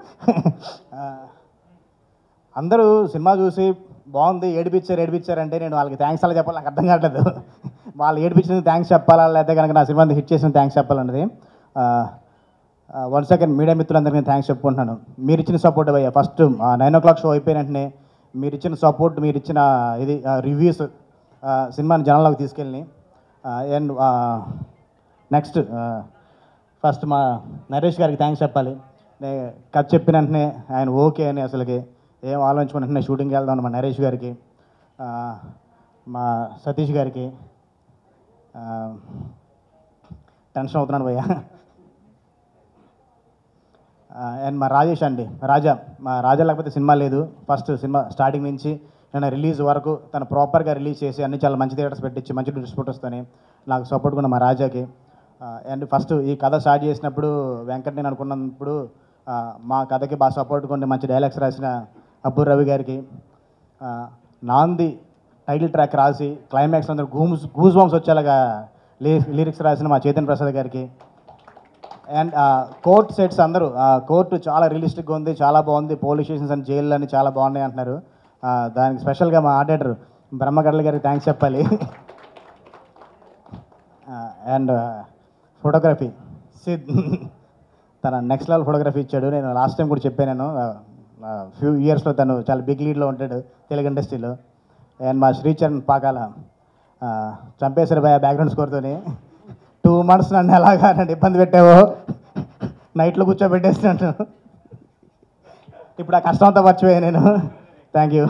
అందరూ సినిమా చూసి బాగుంది ఏడిపించారు ఏడిపించారు అంటే నేను వాళ్ళకి థ్యాంక్స్ అలా చెప్పాలి, నాకు అర్థం కావట్లేదు. వాళ్ళు ఏడిపించినందుకు థ్యాంక్స్ చెప్పాలా లేకపోతే కనుక నా సినిమా హిట్ చేసిన థ్యాంక్స్ చెప్పాలన్నది. వన్ సెకండ్ మీడియా మిత్రులందరికీ నేను థ్యాంక్స్ చెప్పుకుంటున్నాను. మీరు ఇచ్చిన సపోర్ట్ భయ్యా. First nine o'clock show అయిపోయిన వెంటనే మీరు ఇచ్చిన సపోర్ట్, మీరు ఇచ్చిన ఇది రివ్యూస్ సినిమాని జనాల్లోకి తీసుకెళ్ళి అండ్ నెక్స్ట్ ఫస్ట్ మా నరేష్ గారికి థ్యాంక్స్ చెప్పాలి. నేను కథ చెప్పిన వెంటనే ఆయన ఓకే అని అసలుకి ఏం ఆలోచించుకున్న వెంటనే షూటింగ్కి వెళ్దాం మా నరేష్ గారికి, మా సతీష్ గారికి టెన్షన్ అవుతున్నాను భయ్యా, అండ్ మా రాజేష్ అండి రాజా, మా రాజా లేకపోతే సినిమా లేదు. ఫస్ట్ సినిమా స్టార్టింగ్ నుంచి నేను రిలీజ్ వరకు తను ప్రాపర్గా రిలీజ్ చేసి అన్ని చాలా మంచి థియేటర్స్ పెట్టించి మంచి డిస్ట్రిబ్యూటర్స్తోని నాకు సపోర్ట్ కూడా మా రాజాకి. అండ్ ఫస్ట్ ఈ కథ స్టార్ట్ చేసినప్పుడు వెంకట్ నేను అనుకున్నప్పుడు మా కథకి బాగా సపోర్ట్ కొన్ని మంచి డైలాగ్స్ రాసిన అబ్బు రవి గారికి, నాంది టైటిల్ ట్రాక్ రాసి క్లైమాక్స్ అందరూ గూమ్స్ గూస్ బాంబ్స్ వచ్చేలాగా లిరిక్స్ రాసిన మా చైతన్య ప్రసాద్ గారికి, అండ్ కోర్ట్ సెట్స్ అందరూ కోర్టు చాలా రియలిస్టిక్గా ఉంది, చాలా బాగుంది, పోలీస్ స్టేషన్స్ అండ్ జైళ్ళు అని చాలా బాగున్నాయి అంటున్నారు. దానికి స్పెషల్గా మా ఆర్డర్ బ్రహ్మగడ్ల గారికి థ్యాంక్స్ చెప్పాలి. అండ్ ఫోటోగ్రఫీ సిద్ తన నెక్స్ట్ లెవెల్ ఫోటోగ్రఫీ ఇచ్చాడు. నేను లాస్ట్ టైం కూడా చెప్పాను, నేను ఫ్యూ ఇయర్స్లో తను చాలా బిగ్ లీడ్లో ఉంటాడు తెలుగు ఇండస్ట్రీలో. అండ్ మా శ్రీచరణ్ పాకాల చంపేశ్వర భయ బ్యాక్గ్రౌండ్ స్కోర్తోని టూ మంత్స్ నన్ను ఎలాగా నన్ను ఇబ్బంది పెట్టావో నైట్లో కూర్చోబెట్టేస్తున్నాను, ఇప్పుడు ఆ కష్టం అంతా మర్చిపోయాను నేను. Thank you.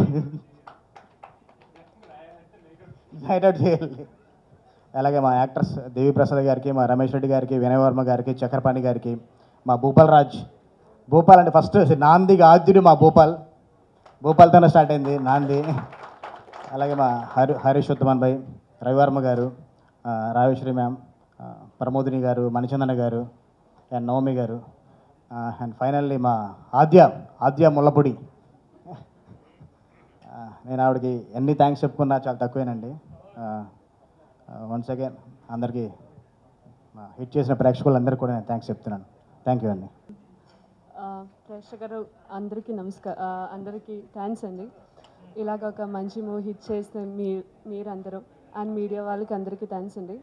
నైట్ అవుట్ చేయాలి. అలాగే మా యాక్టర్స్ దేవి ప్రసాద్ గారికి, మా రమేష్ రెడ్డి గారికి, వినయ్ వర్మ గారికి, చక్రపాణి గారికి, మా భూపాల్ రాజ్. భూపాల్ అంటే ఫస్ట్ నాందికి ఆద్యుడు మా భూపాల్, భూపాల్తోనే స్టార్ట్ అయింది నాంది. అలాగే మా హరి హరీష్ ఉత్తమన్ భాయ్, రవివర్మ గారు, రావేశ్వరి మ్యామ్, ప్రమోదిని గారు, మణిచందన గారు, అండ్ నవమి గారు, అండ్ ఫైనల్లీ మా ఆద్య ఆద్య ముల్లపొడి. నేను ఆవిడకి ఎన్ని థ్యాంక్స్ చెప్పుకున్నా చాలా తక్కువేనండి. వన్స్ అగైన్ అందరికీ హిట్ చేసిన ప్రేక్షకులందరికీ కూడా నేను థ్యాంక్స్ చెప్తున్నాను. థ్యాంక్ యూ అండి. ప్రేక్షకులు అందరికీ నమస్కారం, అందరికీ థ్యాంక్స్ అండి. ఇలాగ ఒక మంచి మూవీ హిట్ చేస్తే మీ మీరందరూ అండ్ మీడియా వాళ్ళకి అందరికీ థ్యాంక్స్ అండి.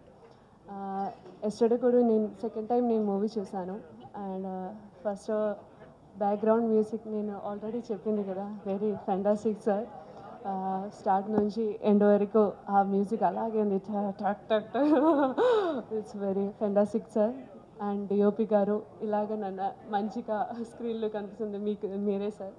ఎస్టర్డే కూడా నేను సెకండ్ టైం నేను మూవీ చూశాను. అండ్ ఫస్ట్ బ్యాక్గ్రౌండ్ మ్యూజిక్ నేను ఆల్రెడీ చెప్పింది కదా, వెరీ ఫెంటాస్టిక్ సార్. స్టార్ట్ నుంచి ఎండ్ వరకు ఆ మ్యూజిక్ అలాగే ఉంది, టక్ టక్ it's very fantastic sir. And DOP గారు ఇలాగ నన్ను మంచిగా స్క్రీన్లో కనిపిస్తుంది మీకు మీరే sir.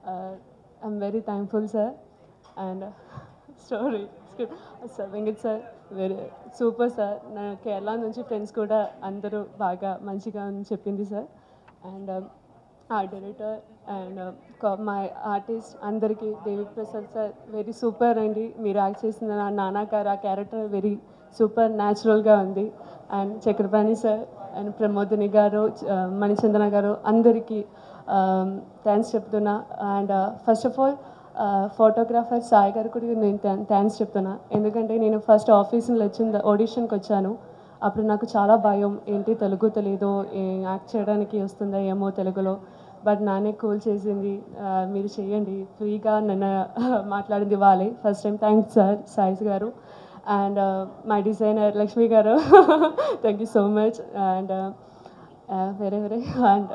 I'm very thankful sir. And story sir Venkat sir very super sir. నా కేరళ నుంచి ఫ్రెండ్స్ కూడా అందరూ బాగా మంచిగా అని చెప్పింది సార్. అండ్ ఆ డైరెక్టర్ అండ్ మై ఆర్టిస్ట్ అందరికీ Devi Prasad sir very super అండి. మీరు యాక్ట్ చేసిన నా నాన్నగారు ఆ క్యారెక్టర్ వెరీ సూపర్ న్యాచురల్గా ఉంది. And Chakrapani sir and Pramodini గారు, మణిచందన గారు అందరికీ థ్యాంక్స్ చెప్తున్నా. And first of all photographer Sai గారు కూడా నేను థ్యాంక్స్ చెప్తున్నా. ఎందుకంటే నేను ఫస్ట్ ఆఫీస్లో వచ్చిన ఆడిషన్కి వచ్చాను, అప్పుడు నాకు చాలా భయం, ఏంటి తెలుగు తెలీదు, యాక్ట్ చేయడానికి వస్తుందా ఏమో తెలుగులో. బట్ నానే కూల్ చేసింది, మీరు చేయండి ఫ్రీగా నన్ను మాట్లాడింది వాళ్ళే ఫస్ట్ టైం. థ్యాంక్స్ సార్ సాయిస్ గారు. అండ్ మై డిజైనర్ లక్ష్మి గారు thank you so much. And వేరే వేరే అండ్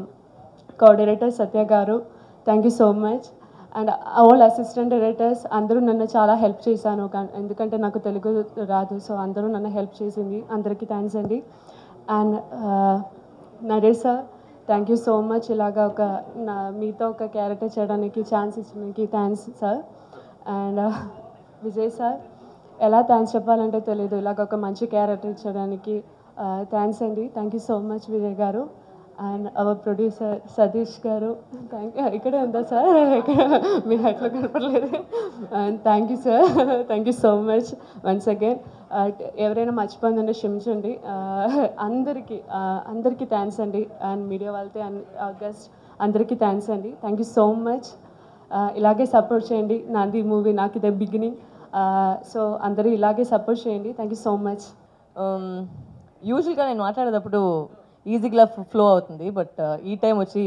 కో డైరెక్టర్ సత్య గారు thank you so much. And all assistant directors అందరూ నన్ను చాలా హెల్ప్ చేశాను, ఎందుకంటే నాకు తెలుగు రాదు. సో అందరూ నన్ను హెల్ప్ చేసింది, అందరికీ థ్యాంక్స్ అండి. And Naresh sir thank you so much. ఇలాగా ఒక నా మీతో ఒక క్యారెక్టర్ చేయడానికి ఛాన్స్ ఇచ్చినందుకు thanks sir. And Vijay sir ఎలా థ్యాంక్స్ చెప్పాలంటే తెలియదు, ఇలాగ ఒక మంచి క్యారెక్టర్ ఇచ్చడానికి థ్యాంక్స్ అండి. Thank you so much Vijay గారు. అండ్ అవర్ ప్రొడ్యూసర్ సతీష్ గారు థ్యాంక్ యూ. ఇక్కడే ఉందా సార్, మీ హైట్లో కనపడలేదు. And thank you sir, thank you so much once again. ఎవరైనా మర్చిపోయిందంటే క్షమించండి. అందరికీ అందరికీ థ్యాంక్స్ అండి. అండ్ మీడియా వాళ్ళతో గెస్ట్ అందరికీ థ్యాంక్స్ అండి. Thank you so much. ఇలాగే సపోర్ట్ చేయండి. నాది మూవీ నాకు ఇదే బిగినింగ్, సో అందరూ ఇలాగే సపోర్ట్ చేయండి. Thank you so much. యూజువల్గా నేను మాట్లాడేటప్పుడు ఈజీగా ఫ్లో అవుతుంది, బట్ ఈ టైం వచ్చి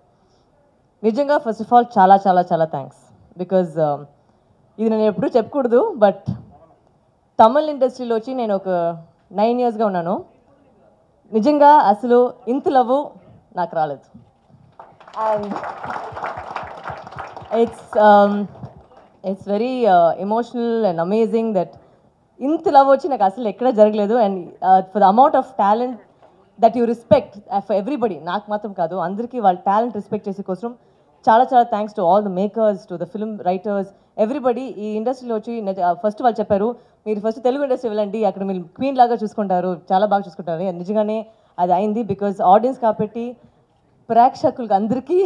నిజంగా ఫస్ట్ ఆఫ్ ఆల్ చాలా చాలా చాలా థ్యాంక్స్. బికాజ్ ఇది నేను ఎప్పుడూ చెప్పకూడదు, బట్ తమిళ్ ఇండస్ట్రీలో వచ్చి నేను ఒక నైన్ ఇయర్స్గా ఉన్నాను. నిజంగా అసలు ఇంత లవ్ నాకు రాలేదు. And it's it's very emotional and amazing that ఇంత లవ్ వచ్చి నాకు అసలు ఎక్కడ జరగలేదు. And for the amount of talent that you respect for everybody, నాకు మాత్రం కాదు అందరికీ వాళ్ళ టాలెంట్ రెస్పెక్ట్ చేసే కోసం చాలా చాలా thanks to all the makers, to the film writers, everybody. ఈ ఇండస్ట్రీలో వచ్చి ఫస్ట్ వాళ్ళు చెప్పారు మీరు ఫస్ట్ తెలుగు ఇండస్ట్రీ వెళ్ళండి, అక్కడ మీరు క్వీన్ లాగా చూసుకుంటారు, చాలా బాగా చూసుకుంటారు. నిజంగానే అది అయింది. బికాజ్ ఆడియన్స్ కాబట్టి ప్రేక్షకులకు అందరికీ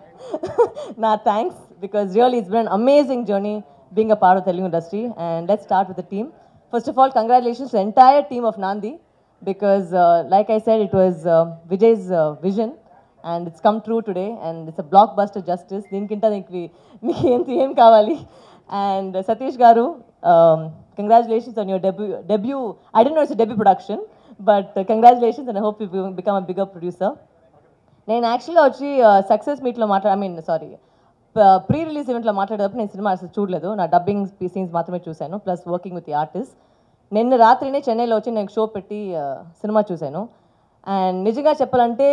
నా thanks, because really it's been an amazing journey being a part of Telugu industry. And let's start with the team. First of all, congratulations to the entire team of Nandi, because uh, like I said, it was uh, Vijay's uh, vision and it's come true today, and it's a blockbuster justice. Deenkinta nikki meeki enti em kavali. And uh, Satish garu, um, congratulations on your debut debut I didn't know it's a debut production, but uh, congratulations, and I hope you become a bigger producer. నేను యాక్చువల్గా వచ్చి success మీట్లో మాట్లా I mean sorry pre release ఈవెంట్లో మాట్లాడేటప్పుడు నేను cinema అసలు చూడలేదు, నా డబ్బింగ్ సీన్స్ మాత్రమే చూశాను, plus working with the artist. నిన్న రాత్రినే చెన్నైలో వచ్చి నేను షో పెట్టి సినిమా చూశాను. అండ్ నిజంగా చెప్పాలంటే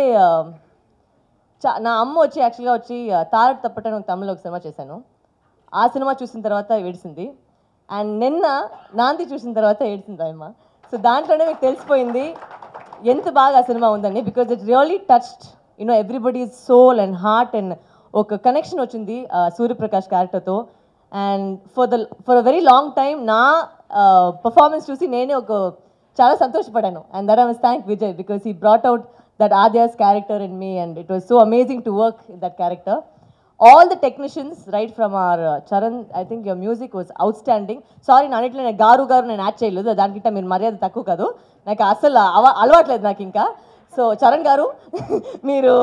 చా నా అమ్మ వచ్చి యాక్చువల్గా వచ్చి తారట్ తప్పట తమిళ్లో ఒక సినిమా చేశాను, ఆ సినిమా చూసిన తర్వాత ఏడిసింది. అండ్ నిన్న నాంది చూసిన తర్వాత ఏడిసింది అమ్మ. సో దాంట్లోనే మీకు తెలిసిపోయింది ఎంత బాగా ఆ సినిమా ఉందని, because it really touched you know everybody's soul and heart, and ఒక కనెక్షన్ వచ్చింది సూర్యప్రకాష్ క్యారెక్టర్తో. And for the for a very long time నా పర్ఫార్మెన్స్ చూసి నేనే ఒక చాలా సంతోషపడాను. And that I must thank Vijay, because he brought out that ఆద్యాస్ character in me, and it was so amazing to work in that character. All the technicians right from our Charan, I think your music was outstanding. Sorry నా అన్నింటిలో నేను గారు గారు నేను add చేయలేదు, దానికింట మీరు మర్యాద తక్కువ కాదు, నాకు అసలు అవ అలవాట్లేదు నాకు ఇంకా. సో చరణ్ గారు మీరు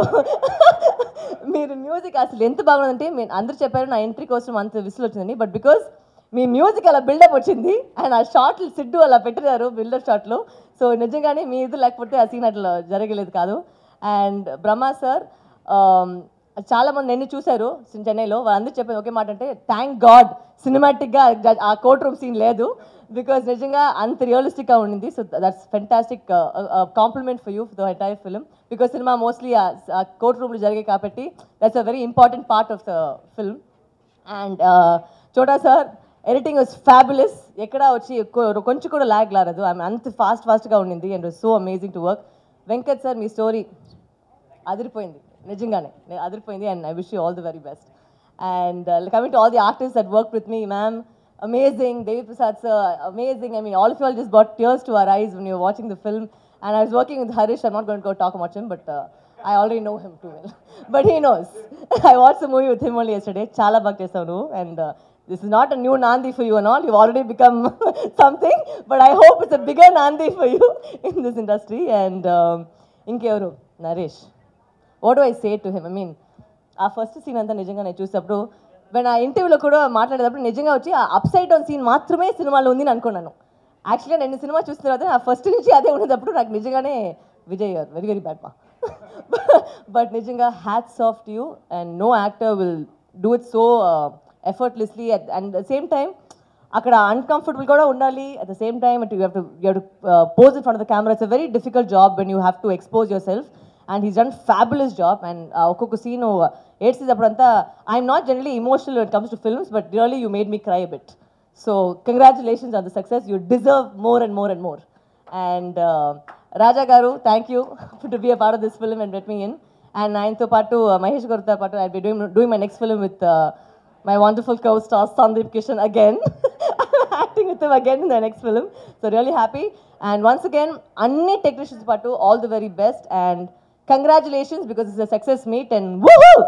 మీరు మ్యూజిక్ అసలు ఎంత బాగుందంటే, మీరు అందరూ చెప్పారు నా ఎంట్రీ కోసం అంత విసులు వచ్చిందని, బట్ బికాస్ మీ మ్యూజిక్ అలా బిల్డప్ వచ్చింది అండ్ ఆ షాట్లు సిడ్డు అలా పెట్టినారు బిల్డప్ షాట్లు. సో నిజంగానే మీ ఇది లేకపోతే ఆ సీన్ అట్లా జరగలేదు కాదు. అండ్ బ్రహ్మా సార్, చాలామంది నిన్ను చూశారు చెన్నైలో, వాళ్ళందరూ చెప్పేది ఒకే మాట అంటే థ్యాంక్ గాడ్ సినిమాటిక్గా ఆ కోర్ట్ రూమ్ సీన్ లేదు, బికాజ్ నిజంగా అంత రియలిస్టిక్గా ఉండింది. So that's fantastic compliment for you for the entire film, because cinema mostly ఆ కోర్ట్ రూమ్లో జరిగాయి కాబట్టి that's a very important part of the film. And Chota sir editing was fabulous, ఎక్కడ వచ్చి కొంచెం కూడా ల్యాగ్ లారదు, ఆమె అంత ఫాస్ట్ ఫాస్ట్గా ఉండింది and so amazing to work. Venkat sir మీ స్టోరీ అదిరిపోయింది, నిజంగానే అదిరిపోయింది, and I wish you all the very best. And coming to all the artist that work with me, ma'am amazing, Devi Prasad sir, amazing. I mean, all of you all just brought tears to our eyes when you were watching the film. And I was working with Harish, I'm not going to go talk about him, but uh, I already know him too well. But he knows. I watched the movie with him only yesterday. Chala bag chesavu, and uh, this is not a new Nandi for you and all. You've already become something, but I hope it's a bigger Nandi for you in this industry. And inkevaru Naresh, what do I say to him? I mean, our first scene anta nijangaa ne chusappudu, when ఆ ఇంటర్వ్యూలో కూడా మాట్లాడేటప్పుడు నిజంగా వచ్చి ఆ up side down scene మాత్రమే సినిమాలో ఉంది అని అనుకున్నాను. యాక్చువల్గా నేను సినిమా చూసిన తర్వాత ఆ ఫస్ట్ నుంచి అదే ఉన్నప్పుడు నాకు నిజంగానే విజయ్ గారు వెరీ వెరీ బ్యాడ్ మా, బట్ నిజంగా hats off to you, and no actor will do it so effortlessly. And the same time అక్కడ అన్కంఫర్టబుల్ కూడా ఉండాలి, at the same time you have to you have to pose in front of the camera. It's a very difficult job when you have to expose yourself, and he's done fabulous job. And ఒక్కొక్క scene ఏడ్చేటప్పుడంతా I'm not generally emotional when it comes to films, but really you made me cry a bit. So congratulations on the success, you deserve more and more and more. And uh, Raja garu, thank you to be a part of this film and let me in. And ఆయనతో పాటు మహేష్ గారితో పాటు I'll be doing, doing my next film with uh, my wonderful co-star Sandeep Kishan again. Acting with him again in the next film. So really happy. And once again, అన్ని technicians పాటు all the very best, and congratulations because it's a success meet, and woohoo!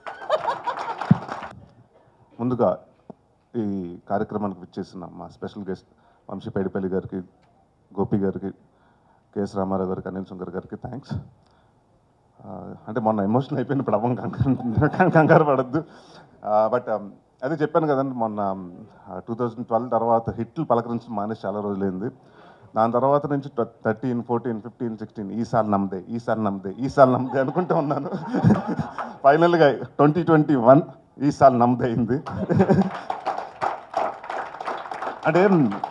ముందుగా ఈ కార్యక్రమానికి విచ్చేసిన మా special guest Vamsi Paidipally గారికి, గోపి గారికి, KS Ramarao గారికి, అనిల్ శంకర్ గారికి థ్యాంక్స్. అంటే మొన్న ఎమోషనల్ అయిపోయింది, ఇప్పుడు అవ్వం కంగారు కంగారు పడద్దు. బట్ అదే చెప్పాను కదండి, మొన్న టూ థౌజండ్ ట్వెల్వ్ తర్వాత హిట్లు పలకరించి మానేసి చాలా రోజులైంది. దాని తర్వాత నుంచి థర్టీన్ ఫోర్టీన్ ఫిఫ్టీన్ సిక్స్టీన్ ఈసారి నమ్మదే ఈసారి నమ్మదే ఈసారి నమ్మదే అనుకుంటూ ఉన్నాను. ఫైనల్గా ట్వంటీ ట్వంటీ వన్ ఈసారి నమ్మదే అయింది. అంటే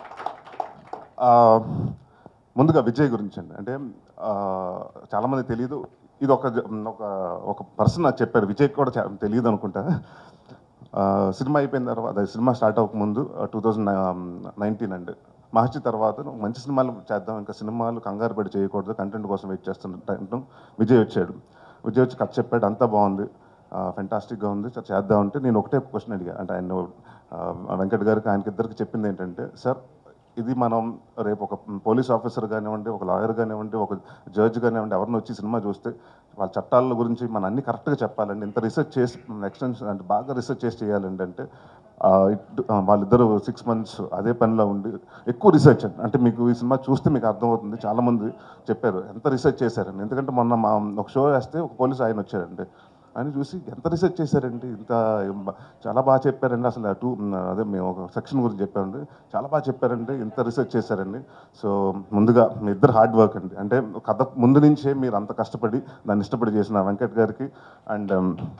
ముందుగా విజయ్ గురించి అండి, అంటే చాలామంది తెలియదు, ఇది ఒక ఒక ఒక పర్సన్ నాకు చెప్పారు, విజయ్ కూడా తెలియదు అనుకుంటా. సినిమా అయిపోయిన తర్వాత అదే సినిమా స్టార్ట్ అవ్వకముందు టూ థౌజండ్ నైన్టీన్ అండి మహర్షి తర్వాత నువ్వు మంచి సినిమాలు చేద్దాం, ఇంకా సినిమాలు కంగారు పడి చేయకూడదు, కంటెంట్ కోసం వెయిట్ చేస్తున్న టైంలో విజయ్ వచ్చాడు. విజయ్ వచ్చి కథ చెప్పాడు, అంతా బాగుంది, ఫెంటాస్టిక్గా ఉంది సార్ చేద్దాం అంటే నేను ఒకటే క్వశ్చన్ అడిగా. అంటే ఆయన వెంకట్ గారికి ఆయనకి ఇద్దరికి చెప్పింది ఏంటంటే, సార్ ఇది మనం రేపు ఒక పోలీస్ ఆఫీసర్ కానివ్వండి, ఒక లాయర్ కానివ్వండి, ఒక జడ్జ్ కానివ్వండి, ఎవరిని వచ్చి సినిమా చూస్తే వాళ్ళ చట్టాల గురించి మనం అన్ని కరెక్ట్గా చెప్పాలండి, ఇంత రీసెర్చ్ చేసి ఎక్స్టెన్షన్ అంటే బాగా రీసెర్చ్ చేసి చేయాలండి అంటే వాళ్ళిద్దరూ సిక్స్ మంత్స్ అదే పనిలో ఉండి ఎక్కువ రీసెర్చ్ అండి. అంటే మీకు ఈ సినిమా చూస్తే మీకు అర్థమవుతుంది, చాలామంది చెప్పారు ఎంత రీసెర్చ్ చేశారండి. ఎందుకంటే మొన్న మా ఒక షో వేస్తే ఒక పోలీస్ ఆయన వచ్చారండి, అని చూసి ఎంత రీసెర్చ్ చేశారండి, ఇంత చాలా బాగా చెప్పారండి, అసలు టూ అదే మేము ఒక సెక్షన్ గురించి చెప్పామండి, చాలా బాగా చెప్పారండి, ఇంత రీసెర్చ్ చేశారండి. సో ముందుగా మీ ఇద్దరు హార్డ్ వర్క్ అండి, అంటే కథ ముందు నుంచే మీరు అంత కష్టపడి దాన్ని ఇష్టపడి చేసిన వెంకట్ గారికి అండ్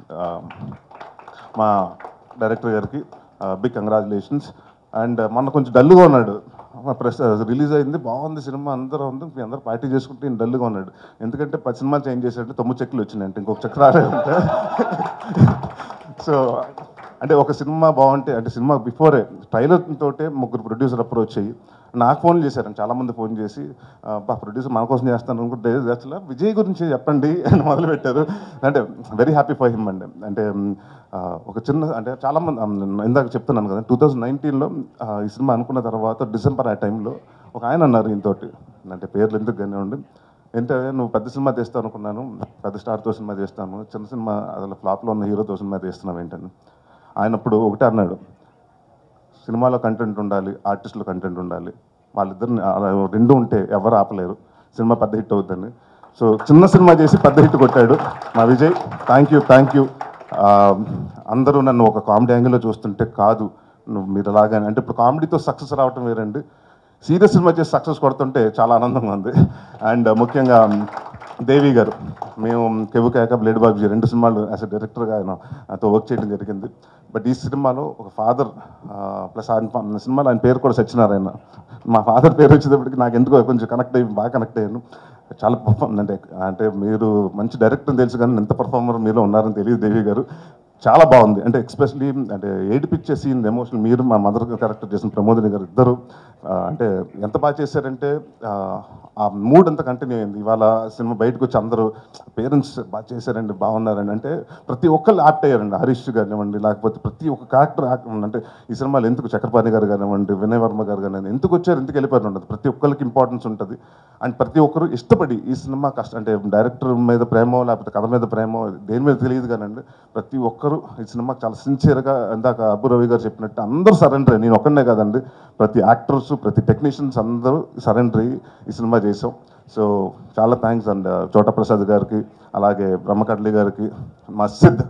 మా డైరెక్టర్ గారికి బిగ్ కంగ్రాచులేషన్స్. అండ్ మొన్న కొంచెం డల్గా ఉన్నాడు, ప్రెస్ రిలీజ్ అయింది బాగుంది సినిమా అందరూ ఉంది, మీ అందరూ పార్టీ చేసుకుంటే నేను డల్గా ఉన్నాడు. ఎందుకంటే పది సినిమాలు చేంజ్ చేశాడంటే తొమ్మిది చెక్కులు వచ్చినాయంటే ఇంకొక చెక్ రాలేదంటే. సో అంటే ఒక సినిమా బాగుంటే అంటే సినిమా బిఫోరే ట్రైలర్ తోటే ముగ్గురు ప్రొడ్యూసర్ అప్రోచ్ అయ్యి నాకు ఫోన్ చేశారండి, చాలామంది ఫోన్ చేసి బా ప్రొడ్యూసర్ మన కోసం చేస్తాను అనుకుంటే అసలు విజయ్ గురించి చెప్పండి అని మొదలుపెట్టారు. అంటే వెరీ హ్యాపీ ఫర్ హిమ్ అండి. అంటే ఒక చిన్న అంటే చాలామంది ఇందాక చెప్తున్నాను కదా, టూ థౌజండ్ నైన్టీన్లో ఈ సినిమా అనుకున్న తర్వాత డిసెంబర్ ఆ టైంలో ఒక ఆయన అన్నారు ఈయనతోటి, అంటే పేర్లు ఎందుకు కానివ్వండి, ఏంటంటే నువ్వు పెద్ద సినిమా తీస్తావు అనుకున్నాను, పెద్ద స్టార్తో సినిమా చేస్తాను, చిన్న సినిమా అసలు ఫ్లాప్లో ఉన్న హీరోతో సినిమా తీస్తున్నావు ఏంటని. ఆయన అప్పుడు ఒకటే అన్నాడు, సినిమాలో కంటెంట్ ఉండాలి, ఆర్టిస్టులో కంటెంట్ ఉండాలి, వాళ్ళిద్దరిని రెండు ఉంటే ఎవరు ఆపలేరు, సినిమా పెద్ద హిట్ అవుతుంది. సో చిన్న సినిమా చేసి పెద్ద హిట్ కొట్టాడు మా Vijay. Thank you thank you. అందరూ నన్ను ఒక కామెడీ యాంగిల్లో చూస్తుంటే కాదు నువ్వు మీరు అలాగానే అంటే ఇప్పుడు కామెడీతో సక్సెస్ రావటం వేరండి, సీరియస్ సినిమా చేసి సక్సెస్ కొడుతుంటే చాలా ఆనందంగా ఉంది. అండ్ ముఖ్యంగా దేవి గారు, మేము కెవు కేక బ్లేడ్ బాబుజీ రెండు సినిమాలు యాజ్ ఎ డైరెక్టర్గా ఆయన నాతో వర్క్ చేయడం జరిగింది. బట్ ఈ సినిమాలో ఒక ఫాదర్ ప్లస్ ఆయన సినిమాలో ఆయన పేరు కూడా సత్యనారాయణ, మా ఫాదర్ పేరు వచ్చేటప్పటికి నాకు ఎందుకో కొంచెం కనెక్ట్ అయ్యి బాగా కనెక్ట్ అయ్యాను. చాలా పర్ఫార్మ్ అంటే అంటే మీరు మంచి డైరెక్టర్ అని తెలుసు కానీ ఎంత పర్ఫార్మర్ మీలో ఉన్నారని తెలియదు దేవి గారు, చాలా బాగుంది. అంటే ఎక్స్పెషలీ అంటే ఏడిపిచ్చే సీన్ ఎమోషనల్ మీరు మా మదర్ క్యారెక్టర్ చేసిన ప్రమోదిని గారు ఇద్దరు అంటే ఎంత బాగా చేశారంటే ఆ మూడ్ అంతా కంటిన్యూ అయింది. ఇవాళ సినిమా బయటకు వచ్చి అందరూ పేరెంట్స్ బాగా చేశారండి, బాగున్నారండి అంటే ప్రతి ఒక్కళ్ళు యాక్ట్ అయ్యారండి. హరీష్ కానివ్వండి, లేకపోతే ప్రతి ఒక్క క్యారెక్టర్ యాక్ట్ అంటే ఈ సినిమాలో ఎందుకు చక్రపాణి గారు కానివ్వండి, వినయ్ వర్మ గారు కానివ్వండి, ఎందుకు వచ్చారు ఎందుకు వెళ్ళిపోయారు ఉండదు, ప్రతి ఒక్కరికి ఇంపార్టెన్స్ ఉంటుంది. అండ్ ప్రతి ఒక్కరు ఇష్టపడి ఈ సినిమా కష్ట అంటే డైరెక్టర్ మీద ప్రేమో లేకపోతే కథ మీద ప్రేమో దేని మీద తెలియదు కానండి, ప్రతి ఒక్కరు ఈ సినిమాకి చాలా సిన్సియర్గా ఇందాక అబ్బు రవి గారు చెప్పినట్టు అందరూ సరెండర్. నేను ఒక్కనే కాదండి, ప్రతి యాక్టర్స్ ప్రతి టెక్నీషియన్స్ అందరూ సరెండర్ అయ్యి ఈ సినిమా చేసాం. సో చాలా థ్యాంక్స్ అండ్ చోటా ప్రసాద్ గారికి, అలాగే బ్రహ్మకడ్లి గారికి, మా సిద్ధ్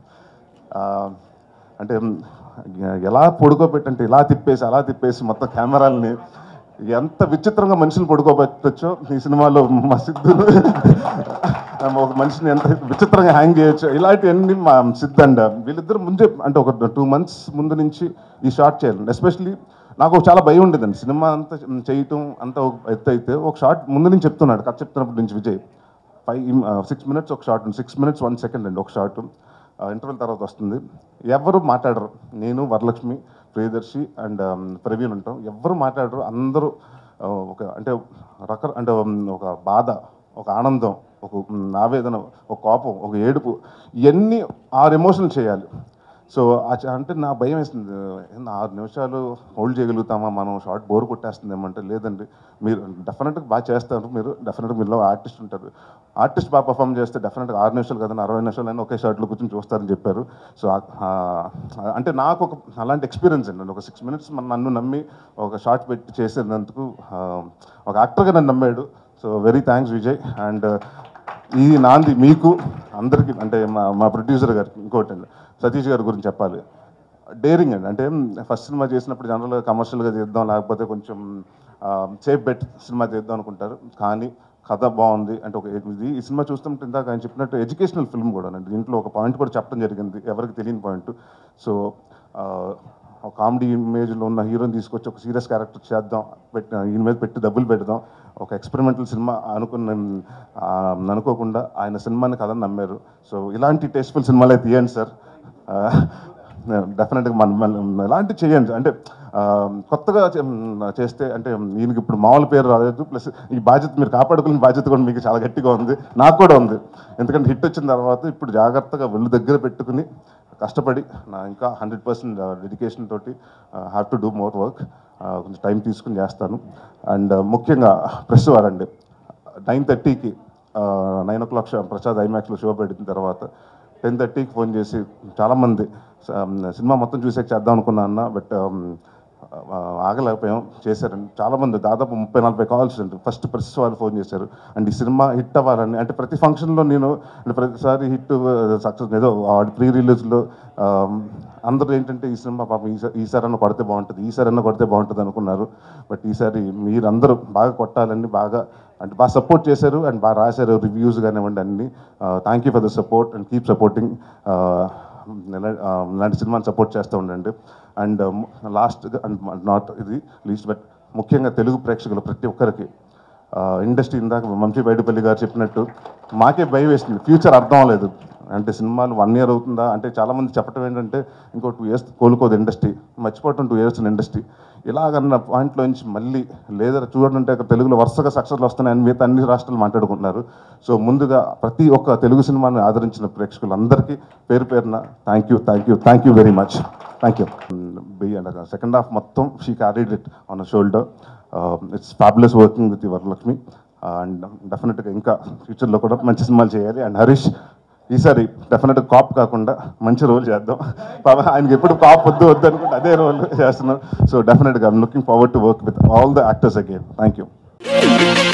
అంటే ఎలా పడుకోబెట్టంటే ఇలా తిప్పేసి అలా తిప్పేసి మొత్తం కెమెరాలని ఎంత విచిత్రంగా మనుషులు పడుకోబెట్టచ్చో ఈ సినిమాలో మా సిద్ధు ఒక మనిషిని ఎంత విచిత్రంగా హ్యాంగ్ చేయొచ్చు ఇలాంటివన్నీ మా సిద్ధ్ అండ్ వీళ్ళిద్దరు ముందే అంటే ఒక టూ మంత్స్ ముందు నుంచి ఈ షార్ట్ చేయాలండి. ఎస్పెషలీ నాకు చాలా భయం ఉండేదండి సినిమా అంతా చేయటం అంతా ఎత్తు అయితే ఒక షార్ట్ ముందు నుంచి చెప్తున్నాడు కథ చెప్తున్నప్పటి నుంచి విజయ్ ఫైవ్ సిక్స్ మినిట్స్ ఒక short six minutes one second అండి ఒక షార్ట్ ఇంటర్వెల్ తర్వాత వస్తుంది. ఎవరు మాట్లాడరు, నేను వరలక్ష్మి ప్రియదర్శి అండ్ ప్రవీణ్ ఉంటాం, ఎవరు మాట్లాడరు. అందరూ ఒక అంటే రక అంటే ఒక బాధ, ఒక ఆనందం, ఒక ఆవేదన, ఒక కోపం, ఒక ఏడుపు, ఇవన్నీ ఆరు ఎమోషన్లు చేయాలి. సో అంటే నా భయం వేస్తుంది, ఆరు నిమిషాలు హోల్డ్ చేయగలుగుతామా మనం, షార్ట్ బోర్ కొట్టేస్తుంది ఏమంటే లేదండి మీరు డెఫినెట్గా బాగా చేస్తారు, మీరు డెఫినెట్గా మీలో ఆర్టిస్ట్ ఉంటారు, ఆర్టిస్ట్ బాగా పర్ఫామ్ చేస్తే డెఫినెట్గా ఆరు నిమిషాలు కదండి అరవై నిమిషాలు అయినా ఒకే షార్ట్లో కూర్చొని చూస్తారని చెప్పారు. సో అంటే నాకు ఒక అలాంటి ఎక్స్పీరియన్స్ అండి, ఒక సిక్స్ మినిట్స్ మన నన్ను నమ్మి ఒక షార్ట్ పెట్టి చేసేందుకు ఒక యాక్టర్గా నన్ను నమ్మాడు. So very thanks Vijay. And ఈ నాంది మీకు అందరికీ అంటే మా మా ప్రొడ్యూసర్ గారికి ఇంకోటి అండి సతీష్ గారి గురించి చెప్పాలి. డేరింగ్ అండి, అంటే ఫస్ట్ సినిమా చేసినప్పుడు జనరల్గా కమర్షియల్గా చేద్దాం లేకపోతే కొంచెం సేఫ్ బెట్ సినిమా చేద్దాం అనుకుంటారు, కానీ కథ బాగుంది అంటే ఒక ఇది ఈ సినిమా చూస్తుంటే ఇందాక ఆయన చెప్పినట్టు ఎడ్యుకేషనల్ ఫిల్మ్ కూడా అండి. దీంట్లో ఒక పాయింట్ కూడా చెప్పడం జరిగింది ఎవరికి తెలియని పాయింట్. సో కామెడీ ఇమేజ్లో ఉన్న హీరోని తీసుకొచ్చి ఒక సీరియస్ క్యారెక్టర్ చేద్దాం, పెట్టి ఈయన మీద పెట్టి డబ్బులు పెడదాం, ఒక ఎక్స్పెరిమెంటల్ సినిమా అనుకున్న అనుకోకుండా ఆయన సినిమాని కథని నమ్మారు. సో ఇలాంటి టేస్ట్ఫుల్ సినిమాలే తీయండి సార్. డెఫినెట్గా మనం మనం ఎలాంటి చేయండి అంటే ఆ, కొత్తగా చే- చేస్తే అంటే ఈయనకి ఇప్పుడు మామూలు పేరు రాలేదు, ప్లస్ ఈ బాధ్యత మీరు కాపాడుకునే బాధ్యత కూడా మీకు చాలా గట్టిగా ఉంది, నాకు కూడా ఉంది. ఎందుకంటే హిట్ వచ్చిన తర్వాత ఇప్పుడు జాగ్రత్తగా ఒళ్ళు దగ్గర పెట్టుకుని కష్టపడి నా ఇంకా హండ్రెడ్ పర్సెంట్ డెడికేషన్ తోటి have to do more work, కొంచెం టైం తీసుకుని చేస్తాను. అండ్ ముఖ్యంగా ప్రెస్ వారండి, నైన్ థర్టీకి nine o'clock show Prasad ఐమాక్స్లో షో పెట్టిన తర్వాత టెన్ థర్టీకి ఫోన్ చేసి చాలామంది స- సినిమా మొత్తం చూసాక చేద్దాం అనుకున్నా అన్న, బట్ ఆగలేకపోయాం, చేశారండి చాలామంది, దాదాపు ముప్పై నలభై కాల్స్ అండి. ఫస్ట్ ప్రెస్ వాళ్ళు ఫోన్ చేశారు అండ్ ఈ సినిమా హిట్ అవ్వాలని, అంటే ప్రతి ఫంక్షన్లో నేను అంటే ప్రతిసారి హిట్ సక్సెస్ ఏదో ప్రీ రిలీజ్లో అందరూ ఏంటంటే ఈ సినిమా పాపం ఈసారి ఈసారన్నా కొడితే బాగుంటుంది, ఈసారన్నా కొడితే బాగుంటుంది అనుకున్నారు. బట్ ఈసారి మీరందరూ బాగా కొట్టాలని బాగా అంటే బాగా సపోర్ట్ చేశారు అండ్ బాగా రాశారు, రివ్యూస్ కానివ్వండి అన్ని. Thank you for the support and keep supporting, ఇలాంటి సినిమాని సపోర్ట్ చేస్తూ ఉండండి. అండ్ లాస్ట్ అండ్ నాట్ ఇది లీస్ట్ బట్ ముఖ్యంగా తెలుగు ప్రేక్షకులు ప్రతి ఒక్కరికి ఇండస్ట్రీ ఇందాక వంశీ బైడిపల్లి గారు చెప్పినట్టు మాకే భయం వేస్తుంది, ఫ్యూచర్ అర్థం అవ్వలేదు. అంటే సినిమాలు వన్ ఇయర్ అవుతుందా అంటే చాలామంది చెప్పడం ఏంటంటే ఇంకో టూ ఇయర్స్ కోలుకోదు ఇండస్ట్రీ, మర్చిపోవటం టూ ఇయర్స్ ఇండస్ట్రీ ఇలాగన్న పాయింట్లో నుంచి మళ్ళీ లేదా చూడంటే తెలుగులో వరుసగా సక్సెస్లు వస్తున్నాయని మిగతా అన్ని రాష్ట్రాలు మాట్లాడుకుంటున్నారు. సో ముందుగా ప్రతి ఒక్క తెలుగు సినిమాని ఆదరించిన ప్రేక్షకులందరికీ పేరు పేరున thank you thank you thank you very much, thank you. Second half మొత్తం she carried it on a shoulder. It's fabulous working with Varalakshmi and డెఫినెట్గా ఇంకా ఫ్యూచర్లో కూడా మంచి సినిమాలు చేయాలి. అండ్ హరీష్ ఈసారి డెఫినెట్గా కాప్ కాకుండా మంచి రోల్ చేద్దాం, పాపం ఆయనకి ఎప్పుడు కాప్ వద్దు వద్దు అనుకుంటే అదే రోల్ చేస్తున్నాం. సో డెఫినెట్గా I'm looking forward to work with all the actors again. Thank you.